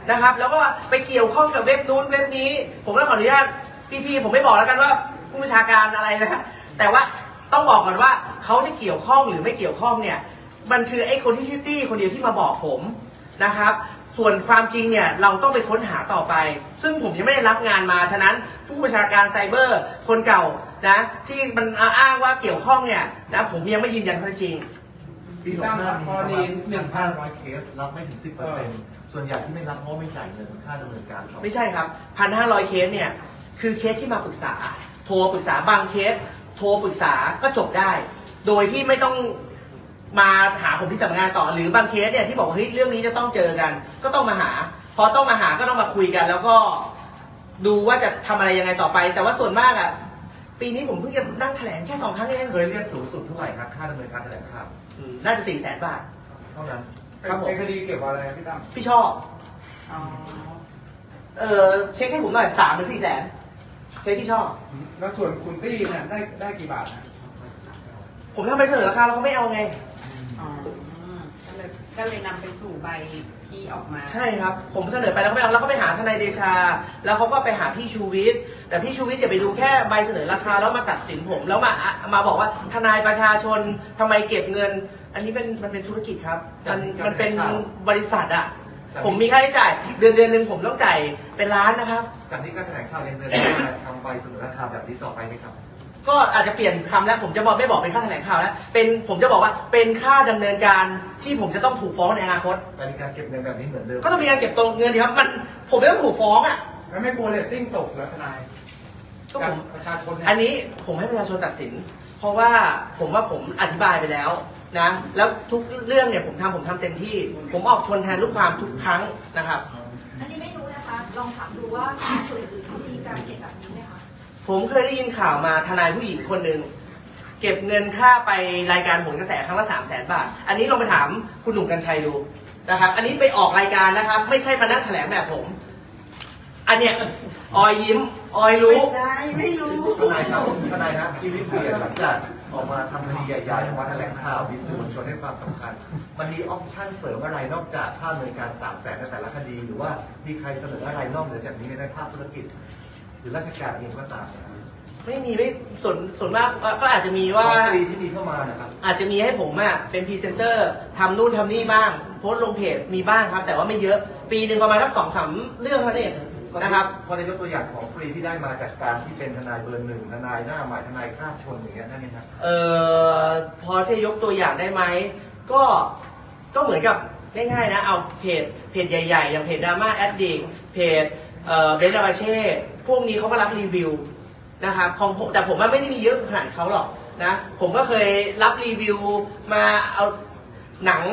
นะครับแล้วก็ไปเกี่ยวข้องกับเว็บนู้นเว็บนี้ผมก็ขออนุญาตพี่ๆผมไม่บอกแล้วกันว่าผู้บัญชาการอะไรนะแต่ว่าต้องบอกก่อนว่าเขาจะเกี่ยวข้องหรือไม่เกี่ยวข้องเนี่ยมันคือไอ้คนที่ชื่อตี้คนเดียวที่มาบอกผมนะครับส่วนความจริงเนี่ยเราต้องไปค้นหาต่อไปซึ่งผมยังไม่ได้รับงานมาฉะนั้นผู้บัญชาการไซเบอร์คนเก่านะที่มันอ้างว่าเกี่ยวข้องเนี่ยนะผมยังไม่ยืนยันข้อเท็จจริงปี65มีกรณี 1,500 เคสรับไม่ถึง 10%ส่วนใหญ่ที่ไม่รับเพราะไม่จ่ายเงินค่าดำเนินการเขาไม่ใช่ครับ 1,500 เคสเนี่ยคือเคสที่มาปรึกษาโทรปรึกษาบางเคสโทรปรึกษาก็จบได้โดยที่ไม่ต้องมาหาผมที่สำนักงานต่อหรือบางเคสเนี่ยที่บอกว่าเฮ้ยเรื่องนี้จะต้องเจอกันก็ต้องมาหาพอต้องมาหาก็ต้องมาคุยกันแล้วก็ดูว่าจะทำอะไรยังไงต่อไปแต่ว่าส่วนมากอ่ะปีนี้ผมเพิ่งจะนั่งแถลงแค่2 ครั้งเองเคยเรียกสูงสุดเท่าไหร่ครับค่าดำเนินการแถลงข่าวน่าจะ400,000 บาทเท่านั้นครับผมเป็นคดีเกี่ยวกับอะไรพี่ตั้มพี่ชอบอ๋อเช็คให้ผมหน่อย3 ถึง 4 แสนเคสพี่ชอบแล้วส่วนคุณตี้เนี่ยได้กี่บาทนะผมทำไปเสนอราคาแล้วเขาไม่เอาไงอ๋อก็เลยนำไปสู่ใบที่ออกมาใช่ครับผมเสนอไปแล้วเขาไม่เอาแล้วก็ไปหาทนายเดชา แล้วเขาก็ไปหาพี่ชูวิทย์แต่พี่ชูวิทย์อย่าไปดูแค่ใบเสนอราคาแล้วมาตัดสินผมแล้วมาบอกว่าทนายประชาชนทำไมเก็บเงิน อันนี้มันเป็นธุรกิจครับมันเป็นบริษัทอ่ะผมมีค่าใช้จ่ายเดือนหนึ่งผมต้องจ่ายเป็นล้านนะครับจากนี้การแถลงข่าวเรียนเดินว่าทำใบเสนอราคาแบบนี้ต่อไปไหมครับก็อาจจะเปลี่ยนคำแล้วผมจะไม่บอกเป็นค่าแถลงข่าวแล้วผมจะบอกว่าเป็นค่าดำเนินการที่ผมจะต้องถูกฟ้องในอนาคตแต่มีการเก็บเงินแบบนี้เหมือนเดิมก็ต้องมีการเก็บตัวเงินดีครับผมไม่ต้องถูกฟ้องอ่ะแล้วไม่กลัวเรตติ้งตกเหรอทนายก็ผมประชาชนเยอันนี้ผมให้ประชาชนตัดสิน เพราะว่าผมอธิบายไปแล้วนะแล้วทุกเรื่องเนี่ยผมทำเต็มที่ ผมออกชนแทนลูกความทุกครั้งนะครับอันนี้ไม่รู้นะคะลองถามดูว่าส่วนอื่นเขามีการเก็บแบบนี้ไหมคะผมเคยได้ยินข่าวมาทนายผู้หญิงคนหนึ่งเก็บเงินค่าไปรายการโหนกระแสครั้งละ300,000 บาท อันนี้ลองไปถามคุณหนุ่มกัญชัยดูนะครับ อันนี้ไปออกรายการนะครับ ไม่ใช่มานั่งแถลงแบบผม อันเนี้ยออยยิ้มออยรู้ไม่ใช่ไม่รู้ทนายครับทนายนะชีวิตเปลี่ยนหลังจากออกมาทำคดีใหญ่ๆออกมาแถลงข่าวมีสื่อมวลชนให้ความสำคัญ มันมีออปชั่นเสริมอะไรนอกจากค่าดำเนินการ300,000ในแต่ละคดี หรือว่ามีใครเสนออะไรนอกเหนือจากนี้ในภาคธุรกิจ หรือราชการเองก็ตามนะครับไม่มีไม่ส่วนมากก็อาจจะมีว่าคดีที่มีเข้ามานะครับอาจจะมีให้ผมอะเป็นพรีเซนเตอร์ทำนู่นทำนี่บ้าง โพสต์ลงเพจมีบ้างครับ แต่ว่าไม่เยอะปีหนึ่งประมาณสัก2-3 เรื่องเท่านั้นเองนะครับพอในยกตัวอย่างของฟรีที่ได้มาจากการที่เป็นทนายเบอร์หนึ่งทนายหน้าใหม่ทนายฆ่าชนอย่างเงี้ยได้ไหมครับพอจะยกตัวอย่างได้ไหมก็เหมือนกับง่ายๆนะเอาเพจใหญ่ๆ อย่างเพจดราม่าแอดดิกเพจเบนซ์อาบาเช่พวกนี้เขาก็รับรีวิวนะครับของผมแต่ผมว่าไม่ได้มีเยอะขนาดเขาหรอกนะผมก็เคยรับรีวิวมาเอาหนัง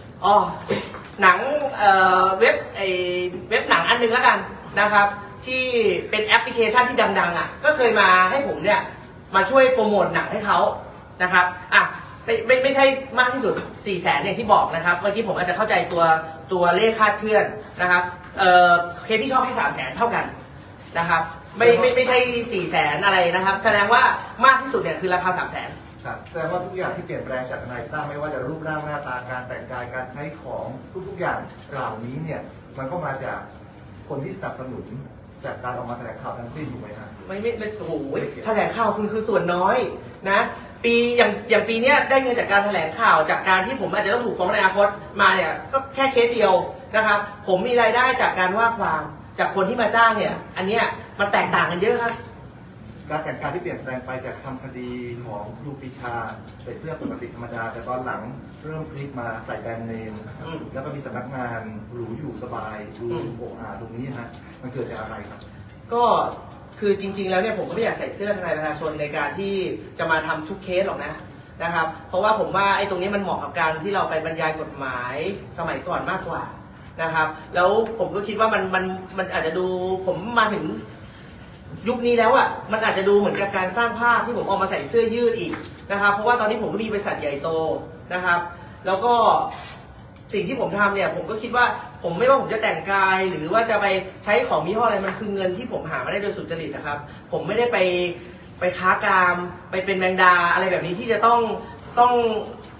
เว็บหนังอันนึงแล้วกันนะครับที่เป็นแอปพลิเคชันที่ดังๆอ่ะก็เคยมาให้ผมเนี่ยมาช่วยโปรโมทหนังให้เขานะครับอ่ะไม่ใช่มากที่สุด 400,000อย่างที่บอกนะครับเมื่อกี้ผมอาจจะเข้าใจตัวเลขคาดเคลื่อนนะครับเคพี่ชอบให้300,000เท่ากันนะครับไม่ใช่400,000อะไรนะครับแสดงว่ามากที่สุดเนี่ยคือราคา300,000 ครับแสดงว่าทุกอย่างที่เปลี่ยนแปลงจากทนายตั้มไม่ว่าจะรูปร่างหน้าตาการแต่งกายการใช้ของทุกๆอย่างเหล่านี้เนี่ยมันก็มาจากคนที่สนับสนุนจากการออกมาแถลงข่าวทั้งสิ้นถูกไหมครับไม่โอ้โหแถลงข่าวคือส่วนน้อยนะปีอย่างปีเนี้ยได้เงินจากการแถลงข่าวจากการที่ผมอาจจะต้องถูกฟ้องในอนาคตมาเนี่ยก็แค่เคสเดียวนะครับผมมีรายได้จากการว่าความจากคนที่มาจ้างเนี่ยอันเนี้ยมันแตกต่างกันเยอะครับการแต่งกายที่เปลี่ยนแปลงไปจากทำคดีของครูปรีชาใส่เสื้อปกติธรรมดาแต่ตอนหลังเริ่มพลิกมาใส่แบรนด์เนมแล้วก็มีสำนักงานหรูอยู่สบายดูโอ่อาตรงนี้ฮะมันเกิดจากอะไรครับก็คือจริงๆแล้วเนี่ยผมก็ไม่อยากใส่เสื้อทนายประชาชนในการที่จะมาทำทุกเคสหรอกนะครับเพราะว่าผมว่าไอ้ตรงนี้มันเหมาะกับการที่เราไปบรรยายกฎหมายสมัยก่อนมากกว่านะครับแล้วผมก็คิดว่ามันอาจจะดูผมมาถึงยุคนี้แล้วอ่ะมันอาจจะดูเหมือนกับการสร้างภาพที่ผมออกมาใส่เสื้อยืดอีกนะครับเพราะว่าตอนนี้ผมก็มีบริษัทใหญ่โตนะครับแล้วก็สิ่งที่ผมทำเนี่ยผมก็คิดว่าผมไม่ว่าผมจะแต่งกายหรือว่าจะไปใช้ของยี่ห้ออะไรมันคือเงินที่ผมหามาได้โดยสุจริตนะครับผมไม่ได้ไปค้ากามไปเป็นแมงดาอะไรแบบนี้ที่จะต้อง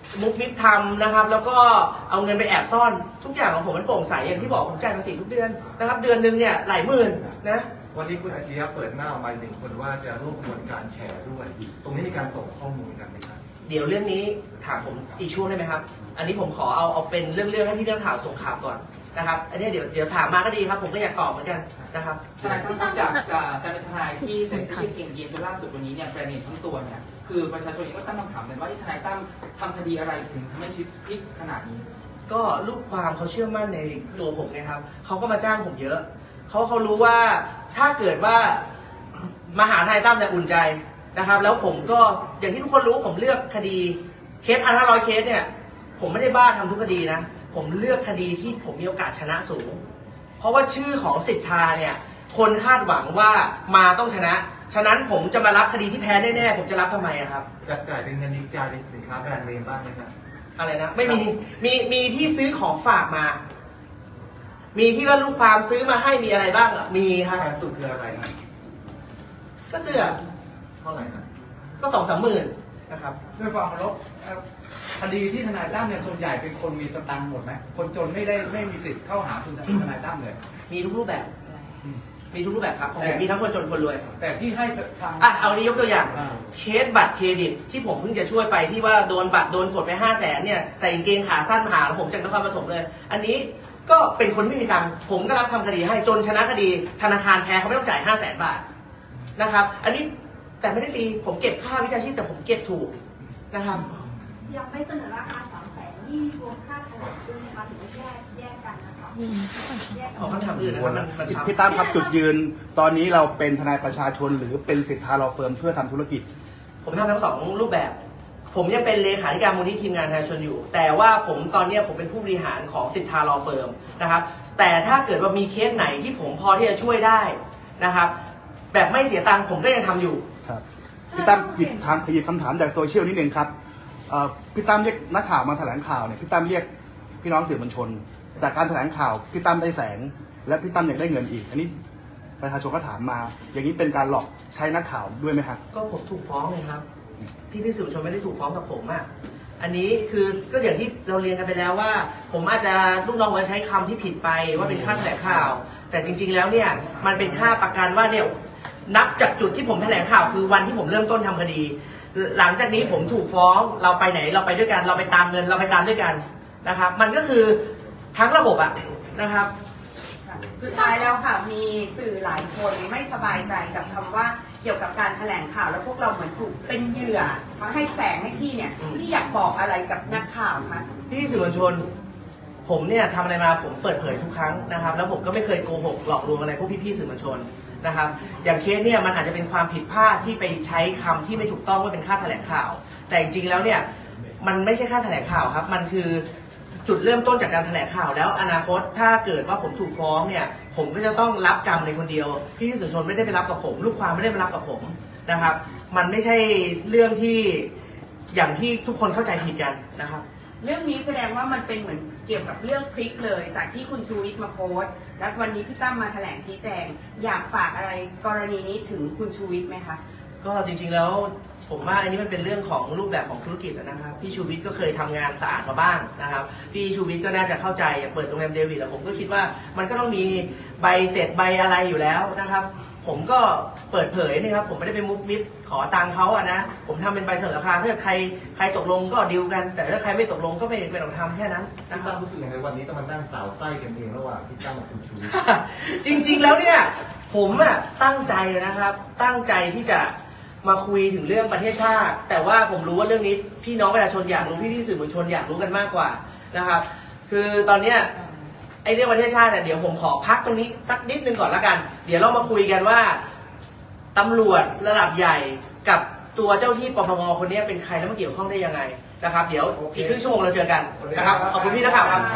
มุกมิดทำนะครับ แล้วก็เอาเงินไปแอบซ่อนทุกอย่างของผมมันโปร่งใสอย่างที่บอกผมจ่ายภาษีทุกเดือนนะครับ เดือนนึงเนี่ยหลายหมื่นนะวันนี้คุณอาชียะเปิดหน้าออกมา1 คนว่าจะร่วมกระบวนการแชร์ด้วย ตรงนี้มีการส่งข้อมูลกันไหมครับเดี๋ยวเรื่องนี้ถามผมอีกช่วงได้ไหมครับ อันนี้ผมขอเอาเป็นเรื่องให้พี่เรื่องข่าวส่งข่าวก่อนนะครับ อันนี้เดี๋ยวถามมาก็ดีครับ ผมก็อยากตอบเหมือนกันนะครับทนายตั้มครับจากการเป็นทนายที่ใส่เสื้อเก่งเย็นจนล่าสุดวันนี้เนี่ยแบรนด์เนมทั้งตัวเนี่ยคือประชาชนเองก็ตั้งคำถามกันว่าที่ทนายตั้มทำคดีอะไรถึงทำให้ชีวิตพลิกขนาดนี้ก็ลูกความเขาเชื่อมั่นในตัวผมนะครับเขาก็มาจ้างผมเยอะเขารู้ว่าถ้าเกิดว่ามาหาทนายตั้มเนี่ยอุ่นใจนะครับ แล้วผมก็อย่างที่ทุกคนรู้ผมเลือกคดีเคส1,500 เคสเนี่ยผมไม่ได้บ้าทำทุกคดีนะผมเลือกคดีที่ผมมีโอกาสชนะสูงเพราะว่าชื่อของสิทธาเนี่ยคนคาดหวังว่ามาต้องชนะฉะนั้นผมจะมารับคดีที่แพ้แน่ๆผมจะรับทำไมอะครับจะจ่ายเป็นเงินนิกายเป็นสินค้าแบรนด์เนมบ้างไหมครับอะไรนะไม่มีที่ซื้อของฝากมา มีที่ว่าลูกความซื้อมาให้มีอะไรบ้างอ่ะมีครับแพงสุดคืออะไรครับก็เสื้อเท่าไหร่ครับก็2-3 หมื่นนะครับด้วยความเคารพคดีที่ทนายตั้มเนี่ยส่วนใหญ่เป็นคนมีสตังค์หมดไหมคนจนไม่มีสิทธิ์เข้าหาคุณทนายตั้มเลยมีทุกรูปแบบ มีทุกรูปแบบครับของผมมีทั้งคนจนคนรวยแต่ที่ให้ทางเอานี้ยกตัวอย่างอ่าเคสบัตรเครดิตที่ผมเพิ่งจะช่วยไปที่ว่าโดนบัตรโดนกดไป500,000เนี่ยใส่กางเกงขาสั้นมาหาผมจากนครปฐมเลย อันนี้ก็เป็นคนที่ไม่มีตังค์ผมก็รับทำคดีให้จนชนะคดีธนาคารแพ้เขาไม่ต้องจ่าย500,000 บาทนะครับ อันนี้แต่ไม่ได้ฟรีผมเก็บค่าวิชาชีพแต่ผมเก็บถูกนะครับยังไม่เสนอราคา300,000นี่รวมค่าถวายด้วยนะคะหรือว่าแยกกันนะคะแยกขอคำถามอื่นนะครับมันซ้ำพี่ตั้มครับจุดยืนตอนนี้เราเป็นทนายประชาชนหรือเป็นสิทธาลอเฟิร์มเพื่อทำธุรกิจผมทำทั้ง2 รูปแบบ ผมยังเป็นเลขาธิการมูลนิธิทีมงานประชาชนอยู่ แต่ว่าผมตอนนี้ผมเป็นผู้บริหารของสิทธาลอเฟิร์มนะครับ แต่ถ้าเกิดว่ามีเคสไหนที่ผมพอที่จะช่วยได้นะครับ แบบไม่เสียตังค์ผมก็ยังทำอยู่ครับพี่ตั้มหยิบคำถามจากโซเชียลนิดนึงครับพี่ตั้มเรียกนักข่าวมาแถลงข่าวเนี่ยพี่ตั้มเรียกพี่น้องสื่อมวลชนจากการแถลงข่าวพี่ตั้มได้แสนและพี่ตั้มยังได้เงินอีก อันนี้ประชาชนก็ถามมา อย่างนี้เป็นการหลอกใช้นักข่าวด้วยไหมครับก็ผมถูกฟ้องเลยครับ พี่สื่อมวลชนไม่ได้ถูกฟ้องกับผมอ่ะอันนี้คือก็อย่างที่เราเรียนกันไปแล้วว่า ผมอาจจะลูกน้องมาใช้คำที่ผิดไปว่าเป็นค่าแถลงข่าว แต่จริงๆแล้วเนี่ยมันเป็นค่าประกันว่าเนี่ยนับจากจุดที่ผมแถลงข่าวคือวันที่ผมเริ่มต้นทำคดี หลังจากนี้ผมถูกฟ้องเราไปไหนเราไปด้วยกันเราไปตามเงินเราไปตามด้วยกันนะครับมันก็คือทั้งระบบอะนะครับสุดท้ายแล้วค่ะมีสื่อหลายคนไม่สบายใจกับคำว่าเกี่ยวกับการแถลงข่าวแล้วพวกเราเหมือนถูกเป็นเหยื่อมาให้แฝงให้พี่เนี่ยพี่อยากบอกอะไรกับนักข่าวคะพี่สื่อมวลชนผมเนี่ยทำอะไรมาผมเปิดเผยทุกครั้งนะครับแล้วผมก็ไม่เคยโกหกหลอกลวงอะไรพวกพี่ๆสื่อมวลชนนะครับอย่างเคสเนี่ยมันอาจจะเป็นความผิดพลาดที่ไปใช้คำที่ไม่ถูกต้องว่าเป็นค่าแถลงข่าวแต่จริงๆแล้วเนี่ยมันไม่ใช่ค่าแถลงข่าวครับมันคือจุดเริ่มต้นจากการแถลงข่าวแล้วอนาคตถ้าเกิดว่าผมถูกฟ้องเนี่ยผมก็จะต้องรับกรรมในคนเดียวพี่สื่อมวลชนไม่ได้ไปรับกับผมลูกความไม่ได้ไปรับกับผมนะครับมันไม่ใช่เรื่องที่อย่างที่ทุกคนเข้าใจผิดกันนะครับเรื่องนี้แสดงว่ามันเป็นเหมือนเกี่ยวกับเรื่องพลิกเลยจากที่คุณชูวิทย์มาโพสต์และวันนี้พี่ตั้มมาแถลงชี้แจงอยากฝากอะไรกรณีนี้ถึงคุณชูวิทย์ไหมคะก็จริงๆแล้วผมว่าอันนี้มันเป็นเรื่องของรูปแบบของธุรกิจนะครับพี่ชูวิทย์ก็เคยทำงานสะอาดมาบ้างนะครับพี่ชูวิทย์ก็น่าจะเข้าใจอย่างเปิดโรงแรมเดวิดแล้วผมก็คิดว่ามันก็ต้องมีใบเสร็จใบอะไรอยู่แล้วนะครับผมก็เปิดเผยนะครับผมไม่ได้ไปมุกมิดขอตังค์เขาอะนะผมทำเป็นใบเสนอราคาถ้าใครตกลงก็ดีลกันแต่ถ้าใครไม่ตกลงก็ไม่ต้องทำแค่นั้นพี่นะคตั้รับมรู้สึกยังไงวันนี้ต้องมานั่งสาวไส้กันเองระหว่างพี่ตั้มกับคุณชูวิทย์จริงๆแล้วเนี่ยผมอะตั้งใจนะครับตั้งใจที่จะมาคุยถึงเรื่องประเทศชาติแต่ว่าผมรู้ว่าเรื่องนี้พี่น้องประชาชนอยากรู้พี่ๆสื่อมวลชนอยากรู้กันมากกว่านะครับคือตอนเนี้ยไอ้เรื่องประเทศชาติเนี่ยเดี๋ยวผมขอพักตรงนี้สักนิดนึงก่อนละกันเดี๋ยวเรามาคุยกันว่าตำรวจระดับใหญ่กับตัวเจ้าที่ปปงคนนี้เป็นใครแล้วมาเกี่ยวข้องได้ยังไงนะครับเดี๋ยวอีกครึ่งชั่วโมงเราเจอกันนะครับขอบคุณพี่นักข่าวครับ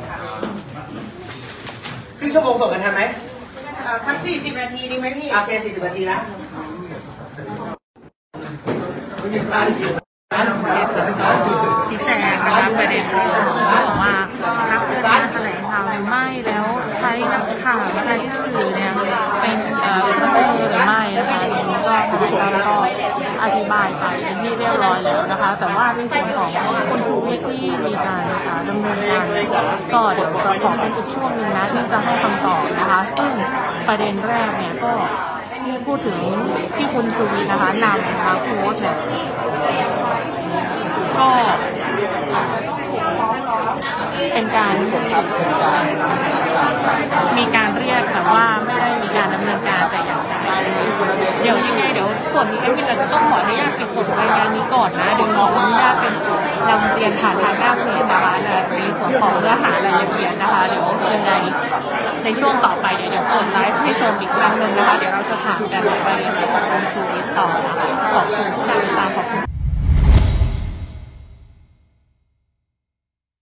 ครึ่งชั่วโมงส่งกันทันไหมสัก40 นาทีดีไหมพี่โอเค40 นาทีนะชี้แจงนะคะประเด็นที่บอกว่าพักเพื่อการแถลงข่าวหรือไม่แล้วใช้นักข่าวใช้สื่อเนี่ยเป็นเครื่องมือหรือไม่นะคะตรงนี้ก็ทนายตั้มก็อธิบายไปเป็นที่เรียบร้อยแล้วนะคะแต่ว่าในส่วนของคุณชูวิทย์ที่มีการดำเนินการก็เดี๋ยวจะขอเป็นอีกช่วงหนึ่งนะที่จะให้คำตอบนะคะซึ่งประเด็นแรกเนี่ยก็พูดถึงที่คุณชูวิทย์นะคะนำนะคะโพสต์เนี่ยก็เป็นการมีการเรียกแต่ว่าไม่ได้มีการดำเนินการแต่อย่างใดเดี๋ยวยังไงเดี๋ยวส่วนนี้เอ็มอาจจะต้องขออนุญาตปิดจบรายงานนี้ก่อนนะเดี๋ยวขออนุญาตเป็นนำเรียนผ่านทางหน้าเพจนะคะในส่วนของเนื้อหารายละเอียดนะคะเดี๋ยวยังไงในช่วงต่อไปเดี๋ยวเปิดไลฟ์ให้ชมอีกครั้งหนึ่งนะคะเดี๋ยวเราจะถามกันในประเด็นของคุณชูวิทย์ต่อนะคะ